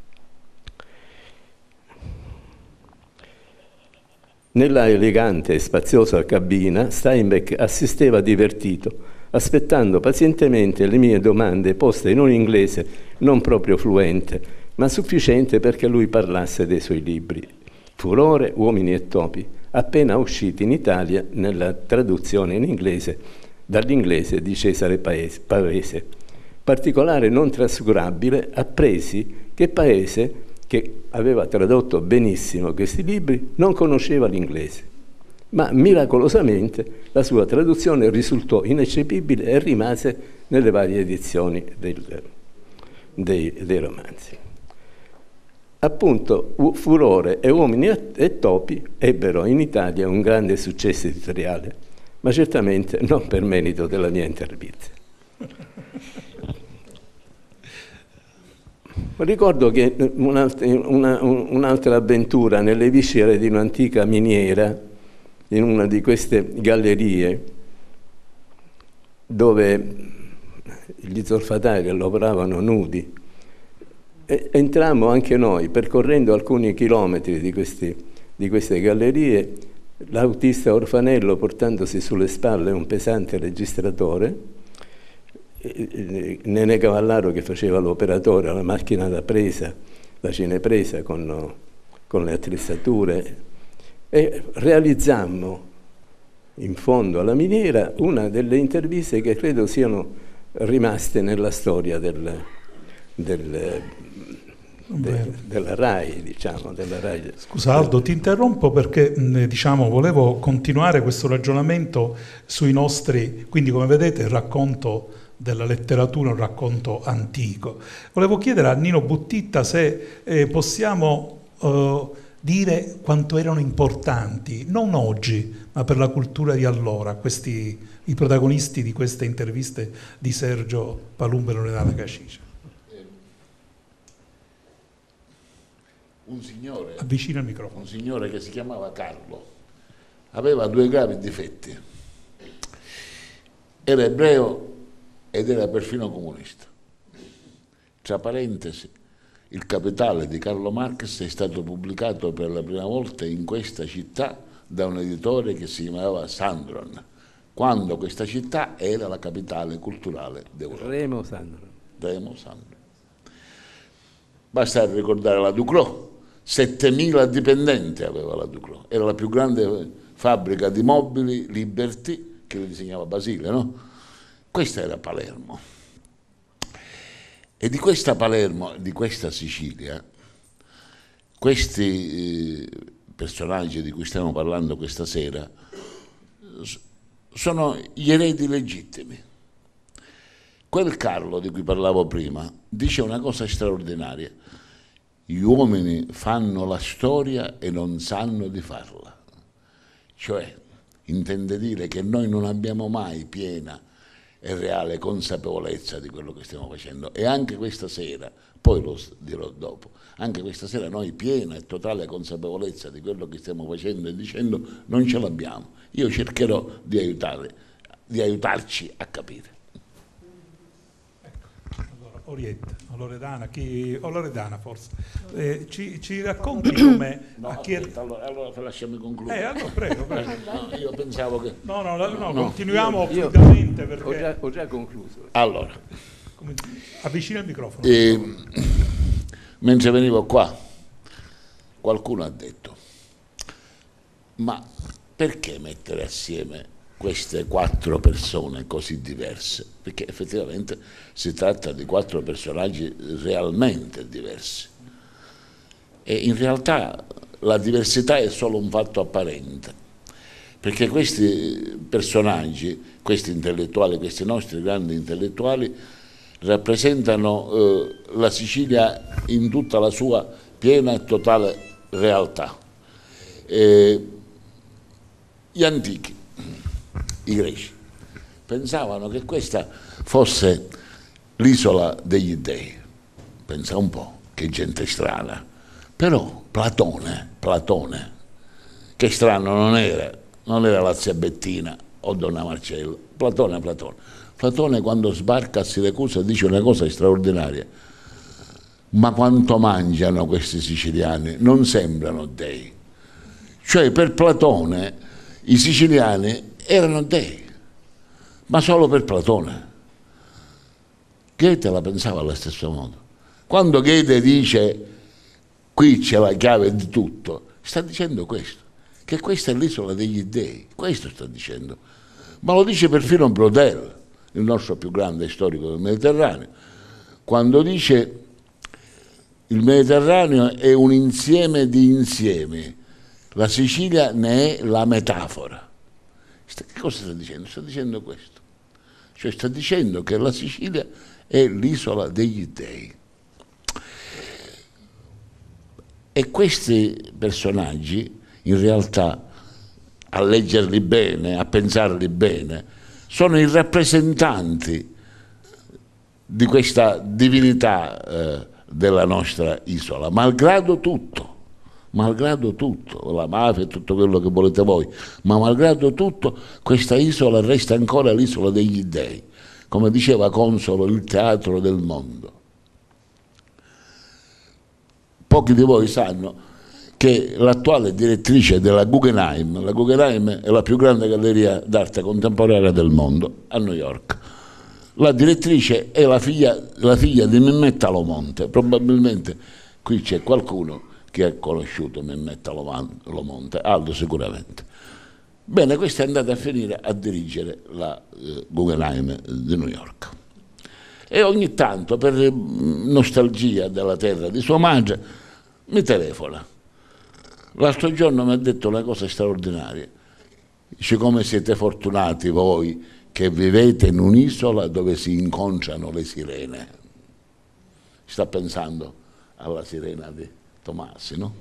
Nella elegante e spaziosa cabina Steinbeck assisteva divertito, aspettando pazientemente le mie domande poste in un inglese non proprio fluente, ma sufficiente perché lui parlasse dei suoi libri. Furore, Uomini e Topi, appena usciti in Italia nella traduzione in inglese dall'inglese di Cesare Pavese. Particolare non trascurabile, appresi che Pavese, che aveva tradotto benissimo questi libri, non conosceva l'inglese, ma miracolosamente la sua traduzione risultò ineccepibile e rimase nelle varie edizioni dei romanzi. Appunto, Furore e Uomini e Topi ebbero in Italia un grande successo editoriale, ma certamente non per merito della mia intervista. Ricordo che un'altra avventura nelle viscere di un'antica miniera, in una di queste gallerie, dove gli zolfatari lavoravano nudi, entrammo anche noi, percorrendo alcuni chilometri di queste gallerie, l'autista orfanello portandosi sulle spalle un pesante registratore, Nene Cavallaro che faceva l'operatore alla macchina da presa, la cinepresa con le attrezzature, e realizzammo in fondo alla miniera una delle interviste che credo siano rimaste nella storia della RAI, diciamo, della RAI. Scusa Aldo, ti interrompo perché diciamo, volevo continuare questo ragionamento sui nostri, quindi come vedete il racconto della letteratura è un racconto antico. Volevo chiedere a Nino Buttitta se possiamo dire quanto erano importanti, non oggi, ma per la cultura di allora, i protagonisti di queste interviste di Sergio Palumbo e Loredana Casciccia. Avvicina il microfono. Un signore che si chiamava Carlo aveva 2 gravi difetti: era ebreo ed era perfino comunista. Tra parentesi, Il Capitale di Carlo Marx è stato pubblicato per la prima volta in questa città da un editore che si chiamava Sandron, quando questa città era la capitale culturale d'Europa. Remo Sandron. Basta ricordare la Ducrot. 7.000 dipendenti aveva la Ducrot, era la più grande fabbrica di mobili Liberty che le disegnava Basile, no? Questa era Palermo. E di questa Palermo, di questa Sicilia, questi personaggi di cui stiamo parlando questa sera sono gli eredi legittimi. Quel Carlo di cui parlavo prima dice una cosa straordinaria: gli uomini fanno la storia e non sanno di farla. Cioè, intende dire che noi non abbiamo mai piena e reale consapevolezza di quello che stiamo facendo. E anche questa sera, poi lo dirò dopo, anche questa sera noi piena e totale consapevolezza di quello che stiamo facendo e dicendo non ce l'abbiamo. Io cercherò di aiutarci a capire. Orietta, Loredana forse, ci racconti come... No, allora lasciami concludere. Allora, prego. No, io pensavo che... No, continuiamo fluidamente perché... Ho già concluso. Allora. Avvicina il microfono. Mentre venivo qua, qualcuno ha detto: ma perché mettere assieme queste 4 persone così diverse? Perché effettivamente si tratta di 4 personaggi realmente diversi, e in realtà la diversità è solo un fatto apparente, perché questi personaggi, questi intellettuali, questi nostri grandi intellettuali rappresentano la Sicilia in tutta la sua piena e totale realtà. Gli antichi, i greci, pensavano che questa fosse l'isola degli dei. Pensa un po', che gente strana. Però Platone, che strano non era la zia Bettina o Donna Marcello, Platone quando sbarca a Siracusa dice una cosa straordinaria: ma quanto mangiano questi siciliani, non sembrano dei. Cioè per Platone i siciliani erano dei, ma solo per Platone. Goethe la pensava allo stesso modo. Quando Goethe dice qui c'è la chiave di tutto, sta dicendo questo, che questa è l'isola degli dei, questo sta dicendo. Ma lo dice perfino Brodel, il nostro più grande storico del Mediterraneo, quando dice il Mediterraneo è un insieme di insiemi, la Sicilia ne è la metafora. Che cosa sta dicendo? Sta dicendo questo, cioè sta dicendo che la Sicilia è l'isola degli dei. E questi personaggi, in realtà, a leggerli bene, a pensarli bene, sono i rappresentanti di questa divinità della nostra isola, malgrado tutto, la mafia e tutto quello che volete voi, ma malgrado tutto questa isola resta ancora l'isola degli dei, come diceva Consolo, il teatro del mondo. Pochi di voi sanno che l'attuale direttrice della Guggenheim, la Guggenheim è la più grande galleria d'arte contemporanea del mondo, a New York. La direttrice è la figlia di Memmetta Lomonte, probabilmente qui c'è qualcuno che ha conosciuto Memmetta Lomonte, Aldo sicuramente. Bene, questa è andata a finire a dirigere la Guggenheim di New York. E ogni tanto, per nostalgia della terra di sua madre, mi telefona. L'altro giorno mi ha detto una cosa straordinaria. Dice: come siete fortunati voi che vivete in un'isola dove si incontrano le sirene. Sta pensando alla sirena di Tomasi, no?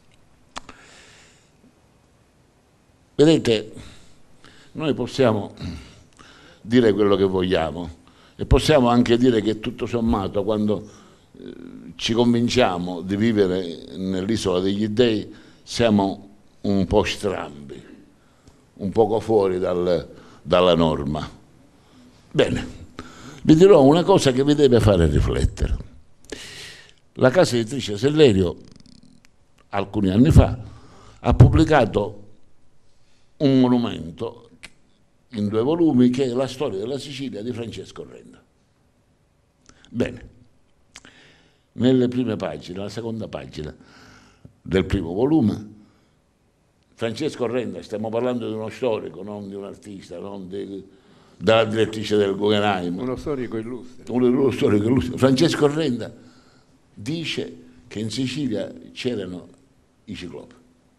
Vedete, noi possiamo dire quello che vogliamo e possiamo anche dire che tutto sommato, quando ci convinciamo di vivere nell'isola degli dei, siamo un po' strambi, un poco fuori dalla norma. Bene, vi dirò una cosa che vi deve fare riflettere. La casa editrice Sellerio, alcuni anni fa, ha pubblicato un monumento in 2 volumi che è la storia della Sicilia di Francesco Renda. Bene, nelle prime pagine, nella seconda pagina del primo volume, Francesco Renda, stiamo parlando di uno storico, non di un artista, non della direttrice del Guggenheim. Uno storico illustre. Uno storico illustre. Francesco Renda dice che in Sicilia c'erano i ciclopi.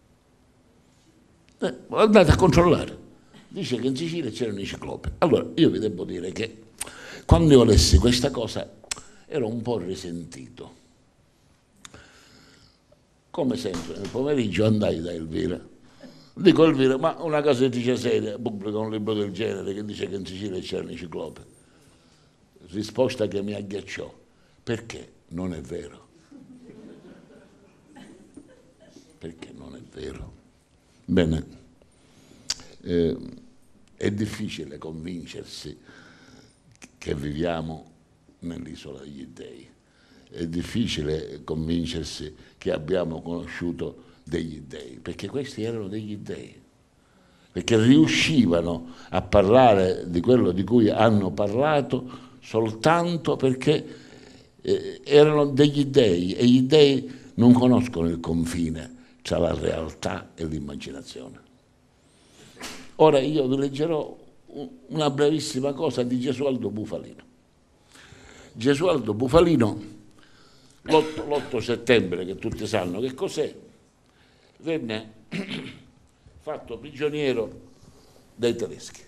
Andate a controllare. Dice che in Sicilia c'erano i ciclopi. Allora, io vi devo dire che quando io lessi questa cosa ero un po' risentito. Come sempre, nel pomeriggio andai da Elvira. Dico: Elvira, ma una casa editrice seria pubblica un libro del genere che dice che in Sicilia c'erano i ciclopi? Risposta che mi agghiacciò: perché non è vero? Perché non è vero? Bene, è difficile convincersi che viviamo nell'isola degli dei, è difficile convincersi che abbiamo conosciuto degli dei, perché questi erano degli dei, perché riuscivano a parlare di quello di cui hanno parlato soltanto perché erano degli dei, e gli dei non conoscono il confine tra la realtà e l'immaginazione. Ora io vi leggerò una brevissima cosa di Gesualdo Bufalino. Gesualdo Bufalino, l'8 settembre, che tutti sanno che cos'è, venne fatto prigioniero dai tedeschi.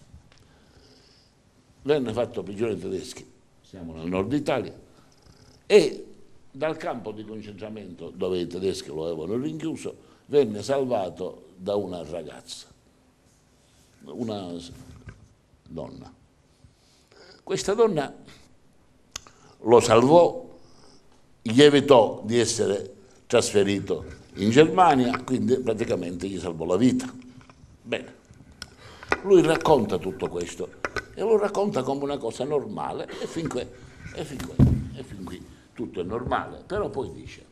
Venne fatto prigioniero dai tedeschi, siamo nel nord Italia, e dal campo di concentramento dove i tedeschi lo avevano rinchiuso venne salvato da una ragazza, una donna. Questa donna lo salvò, gli evitò di essere trasferito in Germania, quindi praticamente gli salvò la vita. Bene, lui racconta tutto questo e lo racconta come una cosa normale e fin qui tutto è normale, però poi dice: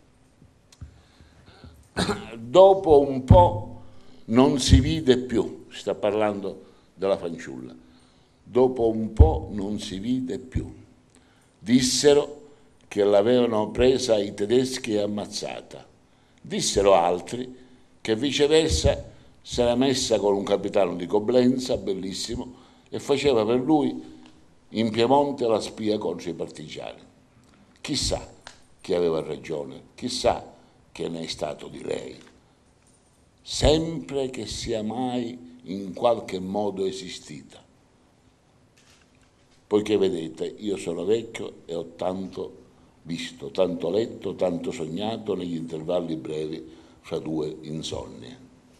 dopo un po' non si vide più, sta parlando della fanciulla, dopo un po' non si vide più, dissero che l'avevano presa i tedeschi e ammazzata, dissero altri che viceversa si era messa con un capitano di Coblenza, bellissimo, e faceva per lui in Piemonte la spia contro i partigiani. Chissà chi aveva ragione, chissà che ne è stato di lei. Sempre che sia mai in qualche modo esistita. Poiché vedete, io sono vecchio e ho tanto visto, tanto letto, tanto sognato negli intervalli brevi fra 2 insonnie.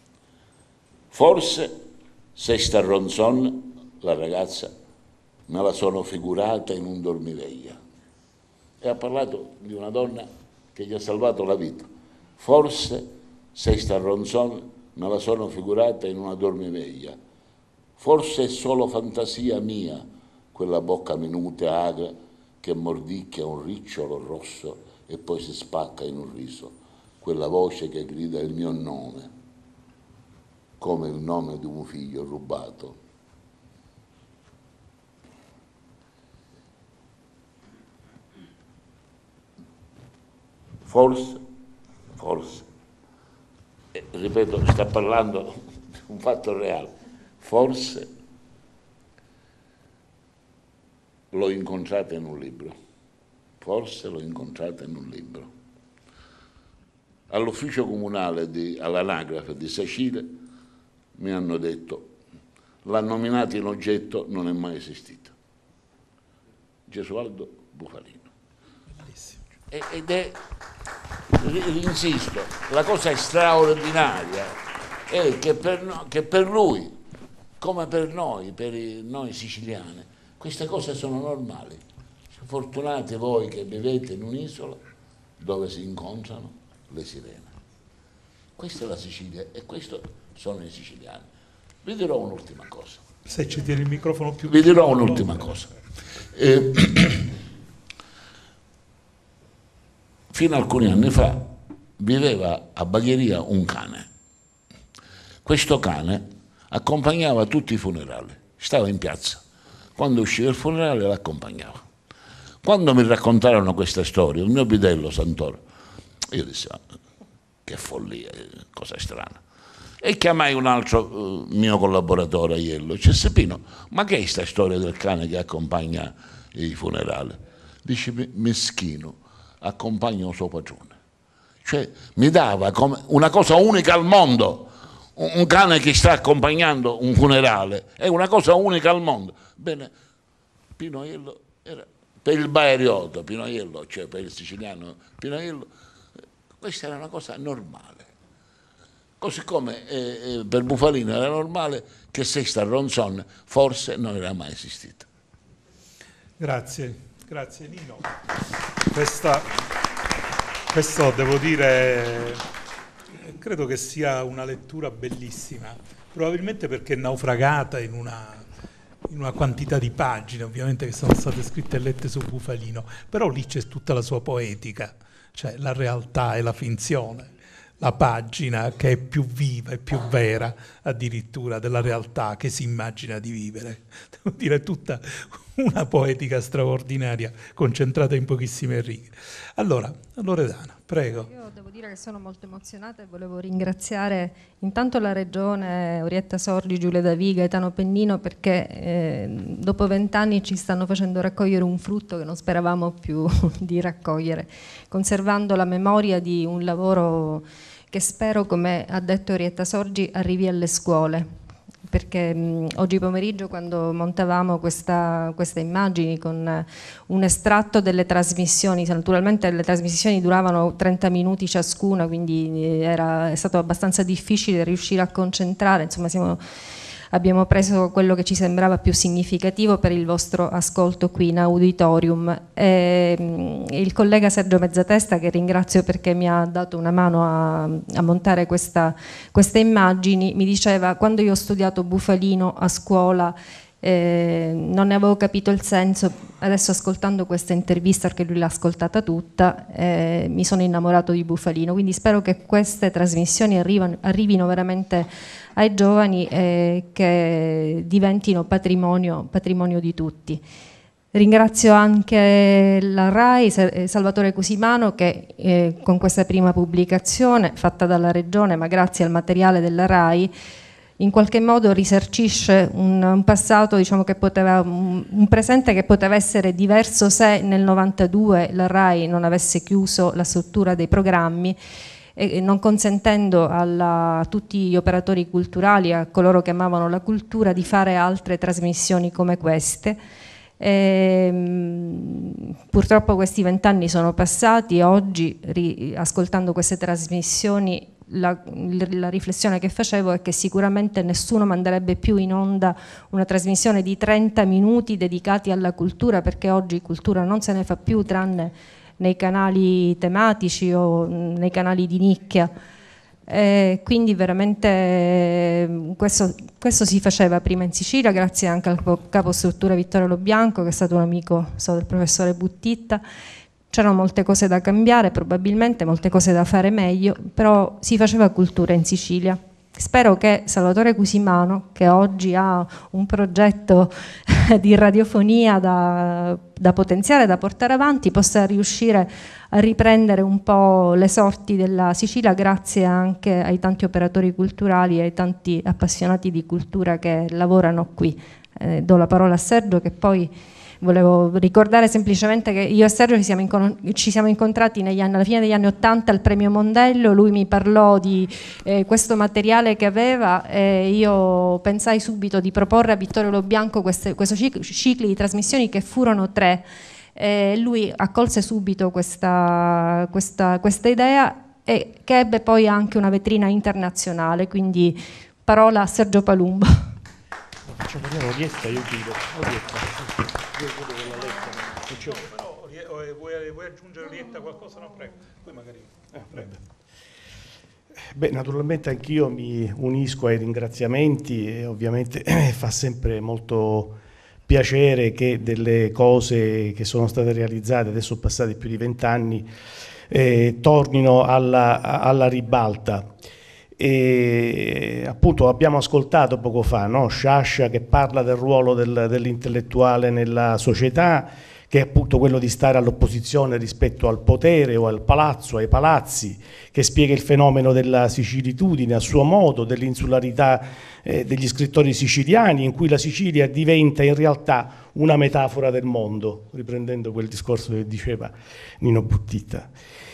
Forse Sesta Ronzon, la ragazza, me la sono figurata in un dormiveglia. E ha parlato di una donna che gli ha salvato la vita. Forse Sesta Ronzon me la sono figurata in una dormiveglia. Forse è solo fantasia mia quella bocca minuta e agra che mordicchia un ricciolo rosso e poi si spacca in un riso, quella voce che grida il mio nome, come il nome di un figlio rubato. forse, ripeto, sta parlando di un fatto reale, forse l'ho incontrata in un libro, All'ufficio comunale all'anagrafe di Sacile mi hanno detto: l'ha nominato in oggetto, non è mai esistito. Gesualdo Bufalino. Ed è, insisto, la cosa straordinaria è che per lui, come per noi siciliani, queste cose sono normali. Fortunati voi che vivete in un'isola dove si incontrano le sirene. Questa è la Sicilia e questo sono i siciliani. Vi dirò un'ultima cosa. Se ci tieni il microfono più vicino. Vi dirò un'ultima cosa. Fino a alcuni anni fa viveva a Bagheria un cane. Questo cane accompagnava tutti i funerali, stava in piazza. Quando usciva il funerale l'accompagnava. Quando mi raccontarono questa storia, il mio bidello Santoro, io dissi: che follia, cosa strana. E chiamai un altro mio collaboratore, Aiello, dice: Seppino, ma che è questa storia del cane che accompagna i funerali? Dice: meschino, accompagna il suo padrone. Cioè mi dava come una cosa unica al mondo. Un cane che sta accompagnando un funerale è una cosa unica al mondo. Bene, Pino Aiello era, per il baeriotto Pino Aiello, cioè per il siciliano Pino Aiello, questa era una cosa normale. Così come per Bufalino era normale che Sesta Ronzon forse non era mai esistita. Grazie Nino. Questo devo dire, credo che sia una lettura bellissima, probabilmente perché è naufragata in una quantità di pagine, ovviamente, che sono state scritte e lette su Bufalino, però lì c'è tutta la sua poetica, cioè la realtà e la finzione, la pagina che è più viva e più vera addirittura della realtà che si immagina di vivere. Devo dire, tutta una poetica straordinaria concentrata in pochissime righe. Allora Loredana, prego. Io devo dire che sono molto emozionata e volevo ringraziare intanto la Regione, Orietta Sorgi, Giulia Daviga, Gaetano Pennino, perché dopo 20 anni ci stanno facendo raccogliere un frutto che non speravamo più di raccogliere, conservando la memoria di un lavoro che spero, come ha detto Orietta Sorgi, arrivi alle scuole. Perché oggi pomeriggio, quando montavamo queste immagini con un estratto delle trasmissioni, naturalmente le trasmissioni duravano 30 minuti ciascuna, quindi è stato abbastanza difficile riuscire a concentrare, insomma abbiamo preso quello che ci sembrava più significativo per il vostro ascolto qui in auditorium. Il collega Sergio Mezzatesta, che ringrazio perché mi ha dato una mano a montare queste immagini, mi diceva: quando io ho studiato Bufalino a scuola non ne avevo capito il senso, adesso ascoltando questa intervista, perché lui l'ha ascoltata tutta, mi sono innamorato di Bufalino, quindi spero che queste trasmissioni arrivino veramente ai giovani e che diventino patrimonio di tutti. Ringrazio anche la RAI, Salvatore Cusimano, che con questa prima pubblicazione fatta dalla Regione, ma grazie al materiale della RAI, in qualche modo risarcisce un passato, diciamo, che poteva, un presente che poteva essere diverso se nel 92 la RAI non avesse chiuso la struttura dei programmi, e non consentendo a tutti gli operatori culturali, a coloro che amavano la cultura, di fare altre trasmissioni come queste. Purtroppo questi 20 anni sono passati e oggi, ascoltando queste trasmissioni, la riflessione che facevo è che sicuramente nessuno manderebbe più in onda una trasmissione di 30 minuti dedicati alla cultura, perché oggi cultura non se ne fa più, tranne nei canali tematici o nei canali di nicchia. Quindi veramente questo si faceva prima in Sicilia, grazie anche al capostruttura Vittorio Lobianco, che è stato un amico del professore Buttitta. C'erano molte cose da cambiare, probabilmente molte cose da fare meglio, però si faceva cultura in Sicilia. Spero che Salvatore Cusimano, che oggi ha un progetto di radiofonia da potenziare, da portare avanti, possa riuscire a riprendere un po' le sorti della Sicilia, grazie anche ai tanti operatori culturali e ai tanti appassionati di cultura che lavorano qui. Do la parola a Sergio, che poi volevo ricordare semplicemente che io e Sergio ci siamo incontrati alla fine degli anni '80 al Premio Mondello. Lui mi parlò di questo materiale che aveva e io pensai subito di proporre a Vittorio Lobianco questo cicli di trasmissioni, che furono 3. Lui accolse subito questa idea, e che ebbe poi anche una vetrina internazionale. Quindi parola a Sergio Palumbo. Facciamo Orietta, io chiudo. Vuoi aggiungere, Orietta, qualcosa? No, prego. Poi magari. Prego. Beh, naturalmente anch'io mi unisco ai ringraziamenti e ovviamente fa sempre molto piacere che delle cose che sono state realizzate, adesso passati più di 20 anni, tornino alla ribalta. E appunto abbiamo ascoltato poco fa, no? Sciascia, che parla del ruolo dell'intellettuale nella società, che è appunto quello di stare all'opposizione rispetto al potere o al palazzo, ai palazzi, che spiega il fenomeno della sicilitudine a suo modo, dell'insularità degli scrittori siciliani, in cui la Sicilia diventa in realtà una metafora del mondo, riprendendo quel discorso che diceva Nino Buttitta.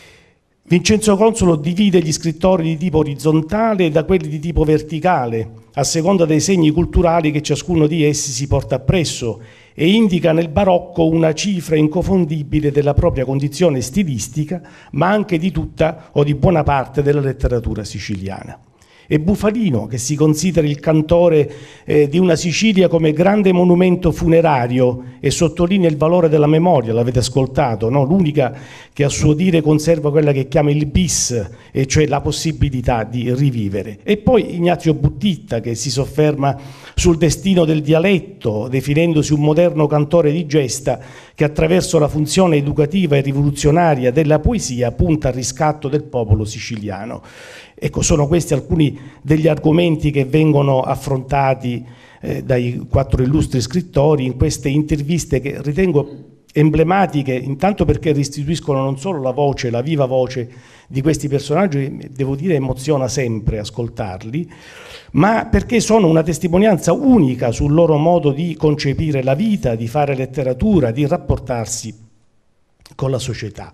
Vincenzo Consolo divide gli scrittori di tipo orizzontale da quelli di tipo verticale, a seconda dei segni culturali che ciascuno di essi si porta appresso, e indica nel barocco una cifra inconfondibile della propria condizione stilistica, ma anche di tutta o di buona parte della letteratura siciliana. E Bufalino, che si considera il cantore di una Sicilia come grande monumento funerario e sottolinea il valore della memoria, l'avete ascoltato, no? L'unica che a suo dire conserva quella che chiama il bis, e cioè la possibilità di rivivere. E poi Ignazio Buttitta, che si sofferma sul destino del dialetto, definendosi un moderno cantore di gesta che attraverso la funzione educativa e rivoluzionaria della poesia punta al riscatto del popolo siciliano. Ecco, sono questi alcuni degli argomenti che vengono affrontati dai 4 illustri scrittori in queste interviste, che ritengo emblematiche, intanto perché restituiscono non solo la voce, la viva voce di questi personaggi, devo dire emoziona sempre ascoltarli, ma perché sono una testimonianza unica sul loro modo di concepire la vita, di fare letteratura, di rapportarsi con la società.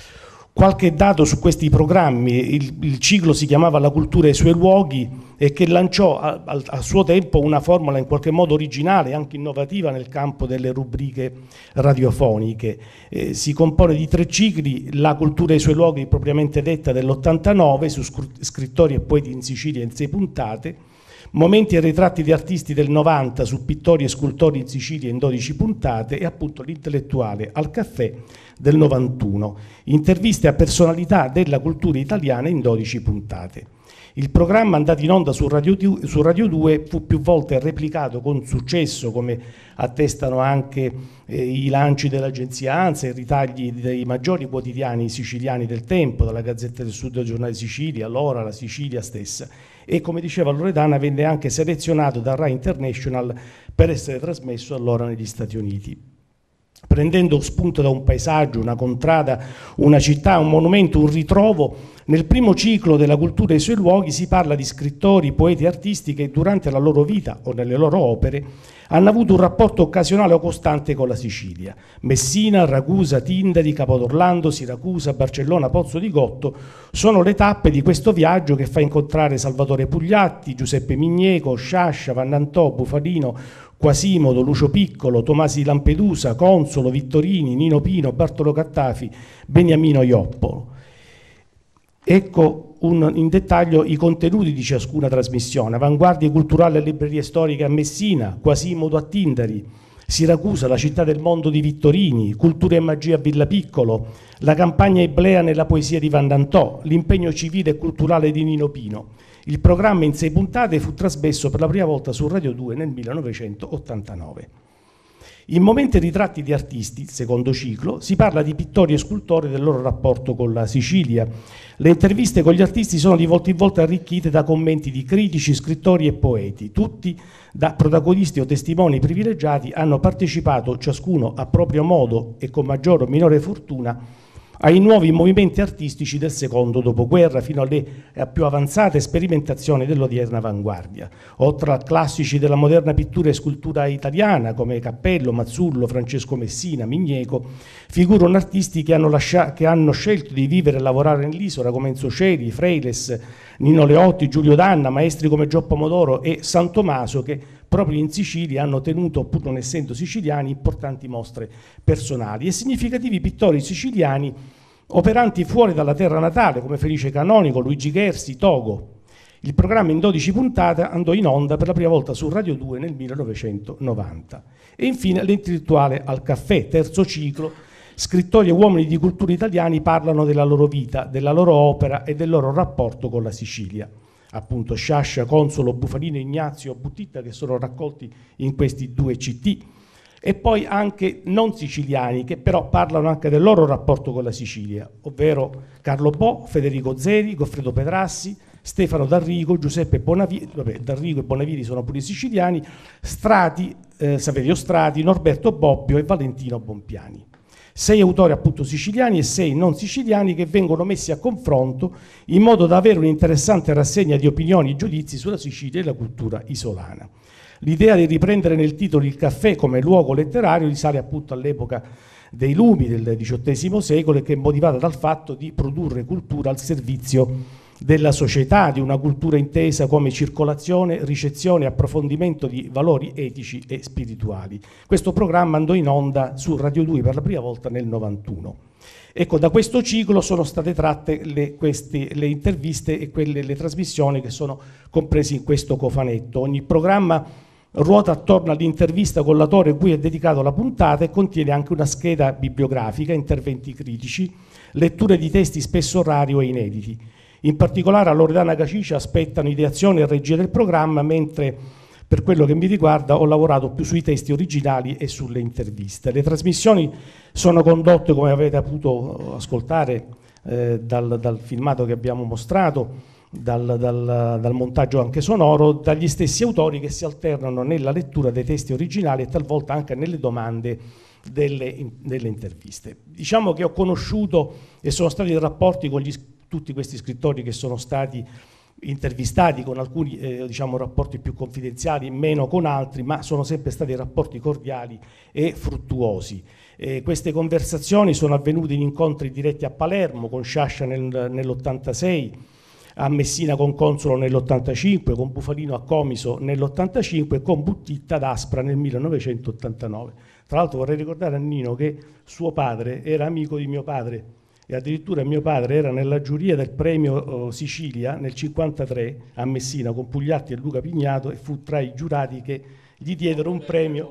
Qualche dato su questi programmi: il ciclo si chiamava La cultura e i suoi luoghi, e che lanciò a suo tempo una formula in qualche modo originale e anche innovativa nel campo delle rubriche radiofoniche. Si compone di 3 cicli: La cultura e i suoi luoghi propriamente detta dell'89 su scrittori e poeti in Sicilia in 6 puntate, Momenti e ritratti di artisti del 90 su pittori e scultori in Sicilia in 12 puntate, e appunto L'intellettuale al caffè del 91, interviste a personalità della cultura italiana in 12 puntate. Il programma, andato in onda su Radio 2, fu più volte replicato con successo, come attestano anche i lanci dell'agenzia ANSA, i ritagli dei maggiori quotidiani siciliani del tempo, dalla Gazzetta del Sud al Giornale Sicilia, l'Ora, la Sicilia stessa. E come diceva Loredana, venne anche selezionato da Rai International per essere trasmesso allora negli Stati Uniti. Prendendo spunto da un paesaggio, una contrada, una città, un monumento, un ritrovo, nel primo ciclo della cultura e i suoi luoghi si parla di scrittori, poeti e artisti che durante la loro vita o nelle loro opere hanno avuto un rapporto occasionale o costante con la Sicilia. Messina, Ragusa, Tindari, Capodorlando, Siracusa, Barcellona, Pozzo di Gotto sono le tappe di questo viaggio che fa incontrare Salvatore Pugliatti, Giuseppe Migneco, Sciascia, Vannantò, Bufalino, Quasimodo, Lucio Piccolo, Tomasi di Lampedusa, Consolo, Vittorini, Nino Pino, Bartolo Cattafi, Beniamino Ioppolo. Ecco in dettaglio i contenuti di ciascuna trasmissione: Avanguardie culturali e librerie storiche a Messina, Quasimodo a Tindari, Siracusa, la città del mondo di Vittorini, Cultura e magia a Villa Piccolo, la campagna eblea nella poesia di Vannantò, l'impegno civile e culturale di Nino Pino. Il programma in 6 puntate fu trasmesso per la prima volta su Radio 2 nel 1989. In Momenti e ritratti di artisti, il secondo ciclo, si parla di pittori e scultori e del loro rapporto con la Sicilia. Le interviste con gli artisti sono di volta in volta arricchite da commenti di critici, scrittori e poeti. Tutti, da protagonisti o testimoni privilegiati, hanno partecipato, ciascuno a proprio modo e con maggiore o minore fortuna, ai nuovi movimenti artistici del secondo dopoguerra fino alle più avanzate sperimentazioni dell'odierna avanguardia. Oltre a classici della moderna pittura e scultura italiana come Cappello, Mazzullo, Francesco Messina, Migneco, figurano artisti che hanno scelto di vivere e lavorare nell'isola come Enzo Ceri, Freiles, Nino Leotti, Giulio Danna, maestri come Gio Pomodoro e San Tommaso, che proprio in Sicilia hanno tenuto, pur non essendo siciliani, importanti mostre personali, e significativi pittori siciliani operanti fuori dalla terra natale come Felice Canonico, Luigi Gersi, Togo. Il programma in 12 puntate andò in onda per la prima volta su Radio 2 nel 1990. E infine l'intellettuale al caffè, terzo ciclo. Scrittori e uomini di cultura italiani parlano della loro vita, della loro opera e del loro rapporto con la Sicilia. Appunto Sciascia, Consolo, Bufalino, Ignazio, Buttitta, che sono raccolti in questi 2 CT, e poi anche non siciliani che però parlano anche del loro rapporto con la Sicilia, ovvero Carlo Bo, Federico Zeri, Goffredo Pedrassi, Stefano D'Arrigo, Giuseppe Bonaviri, D'Arrigo e Bonaviri sono pure siciliani, Saverio Strati, Norberto Bobbio e Valentino Bompiani. 6 autori appunto siciliani e 6 non siciliani che vengono messi a confronto in modo da avere un'interessante rassegna di opinioni e giudizi sulla Sicilia e la cultura isolana. L'idea di riprendere nel titolo il caffè come luogo letterario risale appunto all'epoca dei lumi del XVIII secolo e che è motivata dal fatto di produrre cultura al servizio della società, di una cultura intesa come circolazione, ricezione e approfondimento di valori etici e spirituali. Questo programma andò in onda su Radio 2 per la prima volta nel 91. Ecco, da questo ciclo sono state tratte le interviste e le trasmissioni che sono comprese in questo cofanetto. Ogni programma ruota attorno all'intervista con l'autore cui è dedicato la puntata e contiene anche una scheda bibliografica, interventi critici, letture di testi spesso rari o inediti. In particolare a Loredana Cacicia aspettano ideazione e regia del programma, mentre per quello che mi riguarda ho lavorato più sui testi originali e sulle interviste. Le trasmissioni sono condotte, come avete potuto ascoltare dal filmato che abbiamo mostrato, dal montaggio anche sonoro, dagli stessi autori che si alternano nella lettura dei testi originali e talvolta anche nelle domande delle interviste. Diciamo che ho conosciuto e sono stati in rapporti con tutti questi scrittori che sono stati intervistati, con alcuni rapporti più confidenziali, meno con altri, ma sono sempre stati rapporti cordiali e fruttuosi. Queste conversazioni sono avvenute in incontri diretti a Palermo con Sciascia nell'86, a Messina con Consolo nell'85, con Bufalino a Comiso nell'85 e con Buttitta ad Aspra nel 1989. Tra l'altro vorrei ricordare a Nino che suo padre era amico di mio padre e addirittura mio padre era nella giuria del premio Sicilia nel 1953 a Messina con Pugliatti e Luca Pignato e fu tra i giurati che gli diedero un premio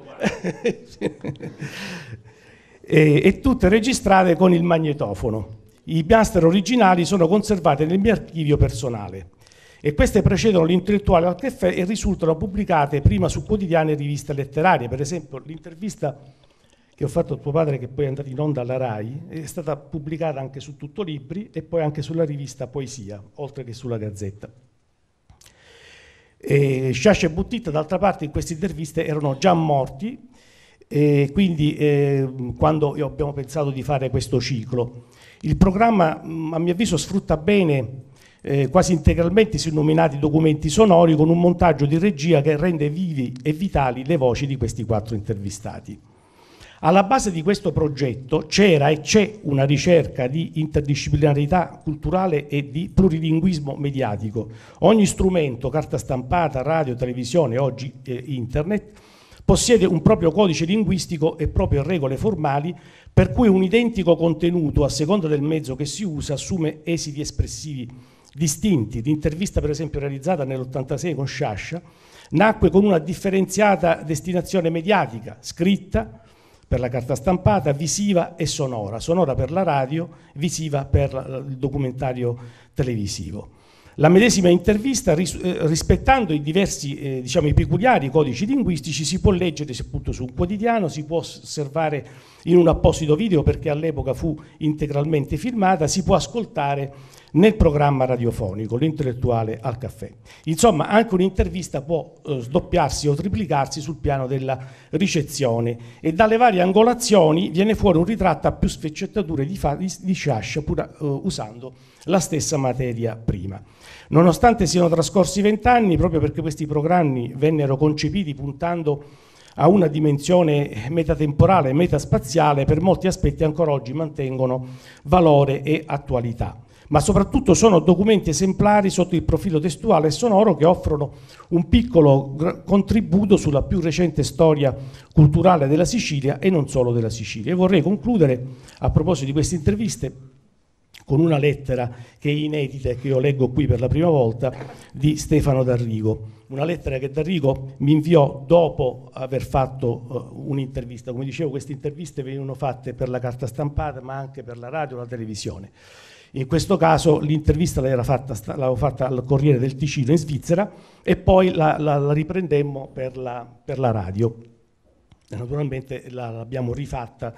e tutte registrate con il magnetofono. I master originali sono conservati nel mio archivio personale e queste precedono l'intellettuale al caffè e risultano pubblicate prima su quotidiane e riviste letterarie. Per esempio l'intervista che ho fatto a tuo padre, che poi è andata in onda alla RAI, è stata pubblicata anche su Tuttolibri e poi anche sulla rivista Poesia, oltre che sulla Gazzetta. Sciascia e Buttitta, d'altra parte, in queste interviste erano già morti, e quindi quando abbiamo pensato di fare questo ciclo. Il programma, a mio avviso, sfrutta bene quasi integralmente i nominati documenti sonori con un montaggio di regia che rende vivi e vitali le voci di questi 4 intervistati. Alla base di questo progetto c'era e c'è una ricerca di interdisciplinarità culturale e di plurilinguismo mediatico. Ogni strumento, carta stampata, radio, televisione, oggi internet, possiede un proprio codice linguistico e proprie regole formali per cui un identico contenuto, a seconda del mezzo che si usa, assume esiti espressivi distinti. L'intervista, per esempio, realizzata nell'86 con Sciascia, nacque con una differenziata destinazione mediatica, scritta per la carta stampata, visiva e sonora per la radio, visiva per il documentario televisivo. La medesima intervista, rispettando i diversi, i peculiari codici linguistici, si può leggere appunto su un quotidiano, si può osservare in un apposito video perché all'epoca fu integralmente filmata, si può ascoltare nel programma radiofonico, l'intellettuale al caffè. Insomma, anche un'intervista può sdoppiarsi o triplicarsi sul piano della ricezione e dalle varie angolazioni viene fuori un ritratto a più sfaccettature di Sciascia, pur usando la stessa materia prima. Nonostante siano trascorsi 20 anni, proprio perché questi programmi vennero concepiti puntando a una dimensione metatemporale e metaspaziale, per molti aspetti ancora oggi mantengono valore e attualità. Ma soprattutto sono documenti esemplari sotto il profilo testuale e sonoro che offrono un piccolo contributo sulla più recente storia culturale della Sicilia e non solo della Sicilia. E vorrei concludere, a proposito di queste interviste, con una lettera che è inedita e che io leggo qui per la prima volta, di Stefano D'Arrigo. Una lettera che D'Arrigo mi inviò dopo aver fatto un'intervista. Come dicevo, queste interviste venivano fatte per la carta stampata, ma anche per la radio e la televisione. In questo caso l'intervista l'avevo fatta al Corriere del Ticino in Svizzera e poi la riprendemmo per la radio. E naturalmente l'abbiamo rifatta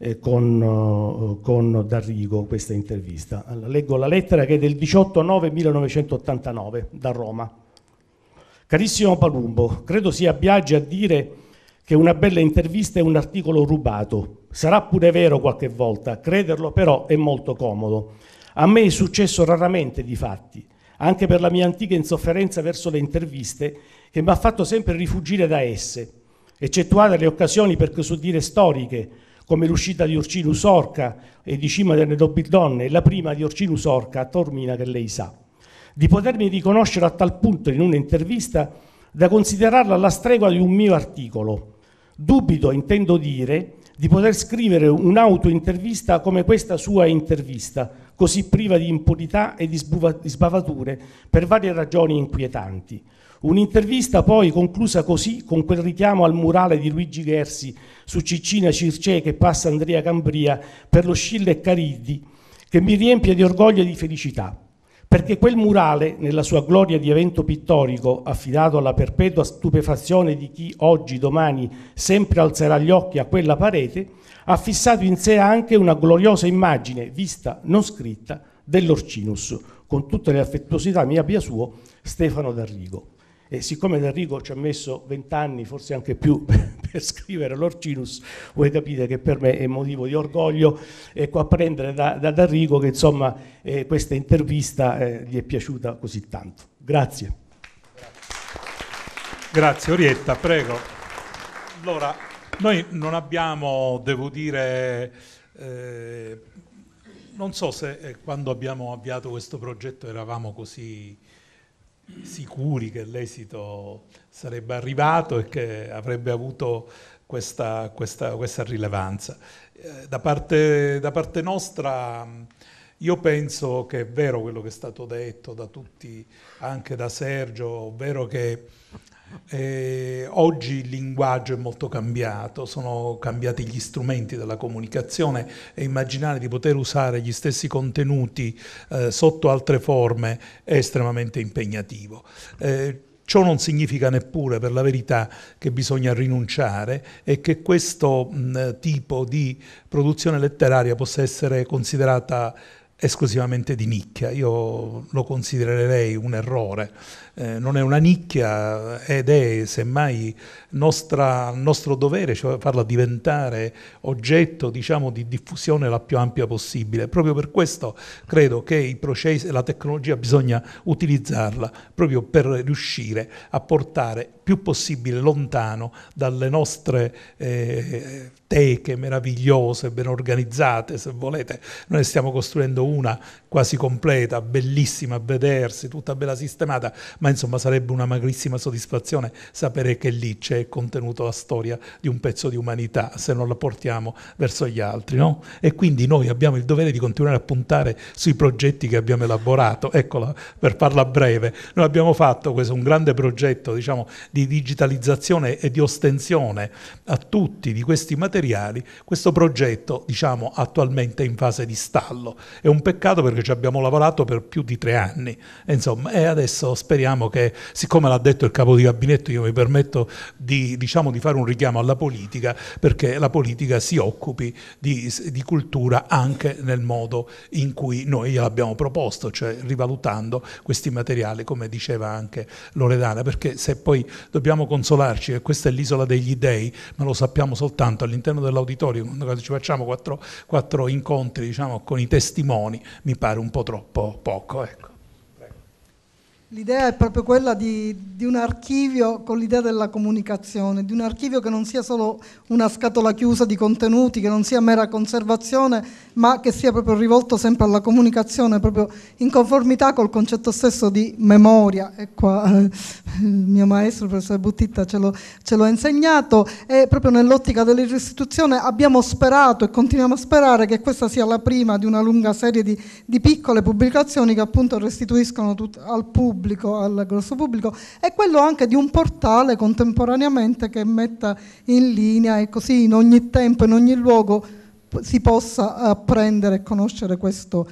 con D'Arrigo, questa intervista. Leggo la lettera che è del 18/9/1989 da Roma. Carissimo Palumbo, credo sia Biagi a dire che una bella intervista è un articolo rubato. Sarà pure vero qualche volta, crederlo però è molto comodo. A me è successo raramente, difatti, anche per la mia antica insofferenza verso le interviste, che mi ha fatto sempre rifugire da esse, eccettuate le occasioni per così dire storiche, come l'uscita di Urcinus Orca e di Cima delle Nobildonne e la prima di Urcinus Orca a Taormina, che lei sa. Di potermi riconoscere a tal punto in un'intervista da considerarla alla stregua di un mio articolo. Dubito, intendo dire, di poter scrivere un'autointervista come questa sua intervista, così priva di impunità e di sbavature per varie ragioni inquietanti. Un'intervista poi conclusa così, con quel richiamo al murale di Luigi Gersi su Ciccina Circei che passa Andrea Cambria per lo Scilla e Cariddi, che mi riempie di orgoglio e di felicità. Perché quel murale, nella sua gloria di evento pittorico, affidato alla perpetua stupefazione di chi oggi, domani, sempre alzerà gli occhi a quella parete, ha fissato in sé anche una gloriosa immagine, vista, non scritta, dell'Orcinus, con tutte le affettuosità mia via suo, Stefano D'Arrigo. E siccome D'Arrigo ci ha messo 20 anni, forse anche più, per scrivere l'Orcinus, voi capite che per me è motivo di orgoglio, ecco, apprendere da D'Arrigo che insomma questa intervista gli è piaciuta così tanto. Grazie. Grazie Orietta, prego. Allora, noi non abbiamo, devo dire, non so se quando abbiamo avviato questo progetto eravamo così sicuri che l'esito sarebbe arrivato e che avrebbe avuto questa rilevanza. Da parte nostra io penso che è vero quello che è stato detto da tutti, anche da Sergio, ovvero che oggi il linguaggio è molto cambiato, sono cambiati gli strumenti della comunicazione e immaginare di poter usare gli stessi contenuti sotto altre forme è estremamente impegnativo. Ciò non significa neppure, per la verità, che bisogna rinunciare e che questo tipo di produzione letteraria possa essere considerata esclusivamente di nicchia. Io lo considererei un errore. Non è una nicchia ed è semmai nostro dovere, cioè farla diventare oggetto, diciamo, di diffusione la più ampia possibile. Proprio per questo credo che i processi, la tecnologia bisogna utilizzarla proprio per riuscire a portare più possibile lontano dalle nostre teche meravigliose, ben organizzate, se volete. Noi ne stiamo costruendo una quasi completa, bellissima a vedersi, tutta bella sistemata, ma insomma sarebbe una magrissima soddisfazione sapere che lì c'è contenuto la storia di un pezzo di umanità, se non la portiamo verso gli altri, no? E quindi noi abbiamo il dovere di continuare a puntare sui progetti che abbiamo elaborato. Eccola, per farla breve, noi abbiamo fatto questo un grande progetto, diciamo, di digitalizzazione e di ostensione a tutti di questi materiali. Questo progetto, diciamo, attualmente è in fase di stallo, è un un peccato perché ci abbiamo lavorato per più di 3 anni, e adesso speriamo che, siccome l'ha detto il capo di gabinetto, io mi permetto di fare un richiamo alla politica, perché la politica si occupi di cultura anche nel modo in cui noi gliel'abbiamo proposto, cioè rivalutando questi materiali, come diceva anche Loredana, perché se poi dobbiamo consolarci che questa è l'isola degli dei, ma lo sappiamo soltanto all'interno dell'auditorio, quando ci facciamo quattro incontri, diciamo, con i testimoni, mi pare un po' troppo poco, ecco. L'idea è proprio quella di un archivio con l'idea della comunicazione, di un archivio che non sia solo una scatola chiusa di contenuti, che non sia mera conservazione, ma che sia proprio rivolto sempre alla comunicazione, proprio in conformità col concetto stesso di memoria. E qua il mio maestro, il professore Buttitta, ce lo ha insegnato, e proprio nell'ottica dell'irrestituzione abbiamo sperato e continuiamo a sperare che questa sia la prima di una lunga serie di piccole pubblicazioni che appunto restituiscono al pubblico, al grosso pubblico, e quello anche di un portale contemporaneamente che metta in linea, e così in ogni tempo, in ogni luogo si possa apprendere e conoscere questo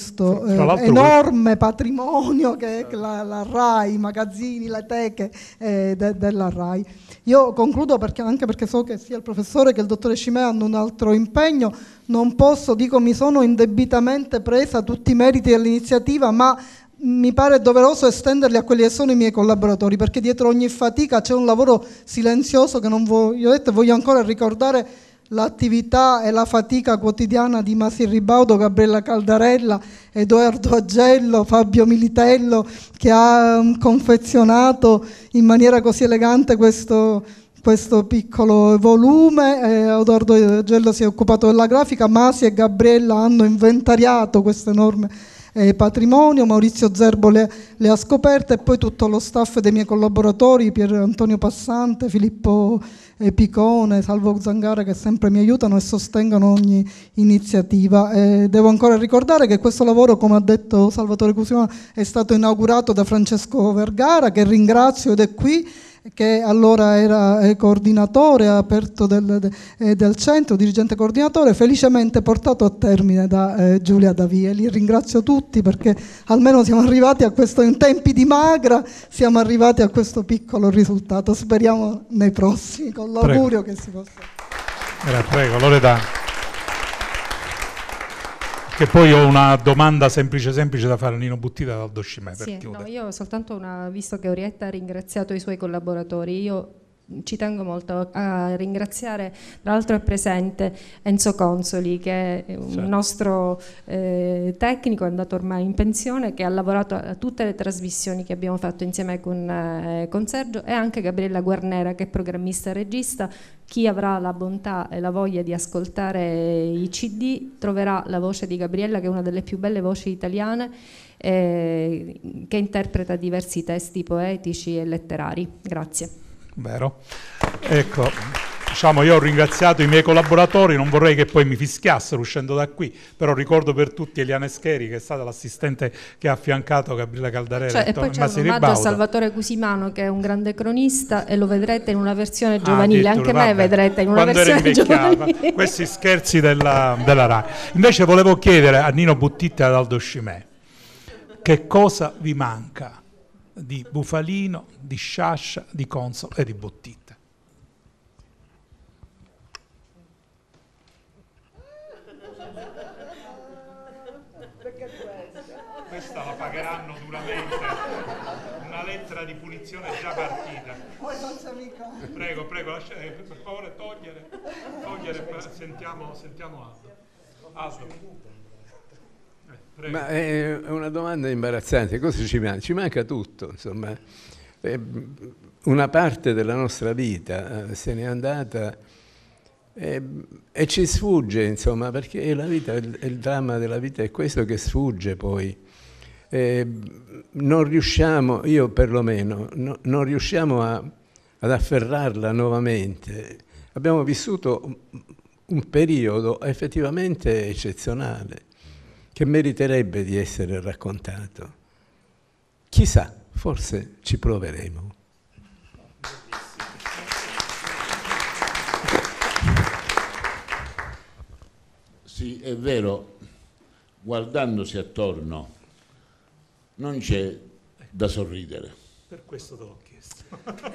enorme patrimonio che è la RAI, i magazzini, le teche della RAI. Io concludo anche perché so che sia il professore che il dottore Scimè hanno un altro impegno, non posso, mi sono indebitamente presa tutti i meriti dell'iniziativa, ma mi pare doveroso estenderli a quelli che sono i miei collaboratori, perché dietro ogni fatica c'è un lavoro silenzioso che non voglio ancora ricordare l'attività e la fatica quotidiana di Masi Ribaudo, Gabriella Caldarella, Edoardo Agello, Fabio Militello, che ha confezionato in maniera così elegante questo piccolo volume. Edoardo Agello si è occupato della grafica, Masi e Gabriella hanno inventariato questo enorme patrimonio, Maurizio Zerbo le ha scoperte, e poi tutto lo staff dei miei collaboratori, Pier Antonio Passante, Filippo Picone, Salvo Zangara, che sempre mi aiutano e sostengono ogni iniziativa. Devo ancora ricordare che questo lavoro, come ha detto Salvatore Cusino, è stato inaugurato da Francesco Vergara, che ringrazio ed è qui, che allora era coordinatore aperto del centro, dirigente coordinatore, felicemente portato a termine da Giulia Davie. Li ringrazio tutti perché almeno siamo arrivati a questo, in tempi di magra, siamo arrivati a questo piccolo risultato. Speriamo nei prossimi, con l'augurio che si possa. Prego, Loredana. Che poi ho una domanda semplice da fare a Nino Buttitta da Aldo Scimè per chiudere. No, io ho soltanto visto che Orietta ha ringraziato i suoi collaboratori, io ci tengo molto a ringraziare, tra l'altro è presente Enzo Consoli, che è un nostro tecnico, è andato ormai in pensione, che ha lavorato a tutte le trasmissioni che abbiamo fatto insieme con Sergio, e anche Gabriella Guarnera, che è programmista e regista. Chi avrà la bontà e la voglia di ascoltare i CD troverà la voce di Gabriella, che è una delle più belle voci italiane, che interpreta diversi testi poetici e letterari. Grazie. Vero? Ecco, io ho ringraziato i miei collaboratori, non vorrei che poi mi fischiassero uscendo da qui, però ricordo per tutti Eliana Scheri, che è stata l'assistente che ha affiancato Gabriella Caldarella, e poi c'è un omaggio a Salvatore Cusimano, che è un grande cronista, e lo vedrete in una versione giovanile, anche me vedrete in una versione giovanile. Questi scherzi della RAI. Invece volevo chiedere a Nino Buttitta e ad Aldo Scimè, che cosa vi manca di Bufalino, di Sciascia, di Consoli e di Buttitta? Questa la pagheranno duramente, una lettera di punizione già partita. Prego, per favore togliere, sentiamo Aldo. Ma è una domanda imbarazzante. Cosa ci manca? Ci manca tutto, insomma. Una parte della nostra vita se n'è andata e ci sfugge, insomma, perché la vita, il dramma della vita è questo, che sfugge poi. Non riusciamo, io perlomeno, non riusciamo ad afferrarla nuovamente. Abbiamo vissuto un periodo effettivamente eccezionale, che meriterebbe di essere raccontato. Chissà, forse ci proveremo. Sì, è vero, guardandosi attorno, non c'è da sorridere. Per questo te l'ho chiesto.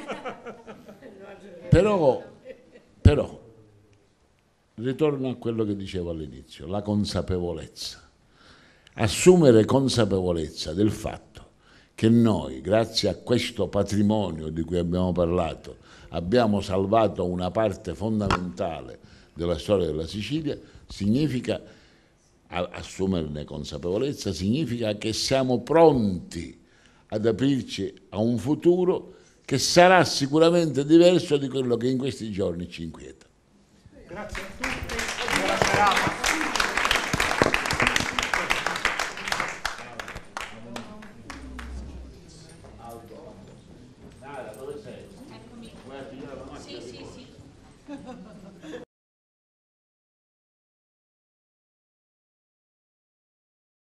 Però, ritorno a quello che dicevo all'inizio, la consapevolezza. Assumere consapevolezza del fatto che noi, grazie a questo patrimonio di cui abbiamo parlato, abbiamo salvato una parte fondamentale della storia della Sicilia, significa, assumerne consapevolezza, significa che siamo pronti ad aprirci a un futuro che sarà sicuramente diverso di quello che in questi giorni ci inquieta. Grazie a tutti, buona serata. Dove sei? Eccomi. Vuoi attivare la macchina? Sì.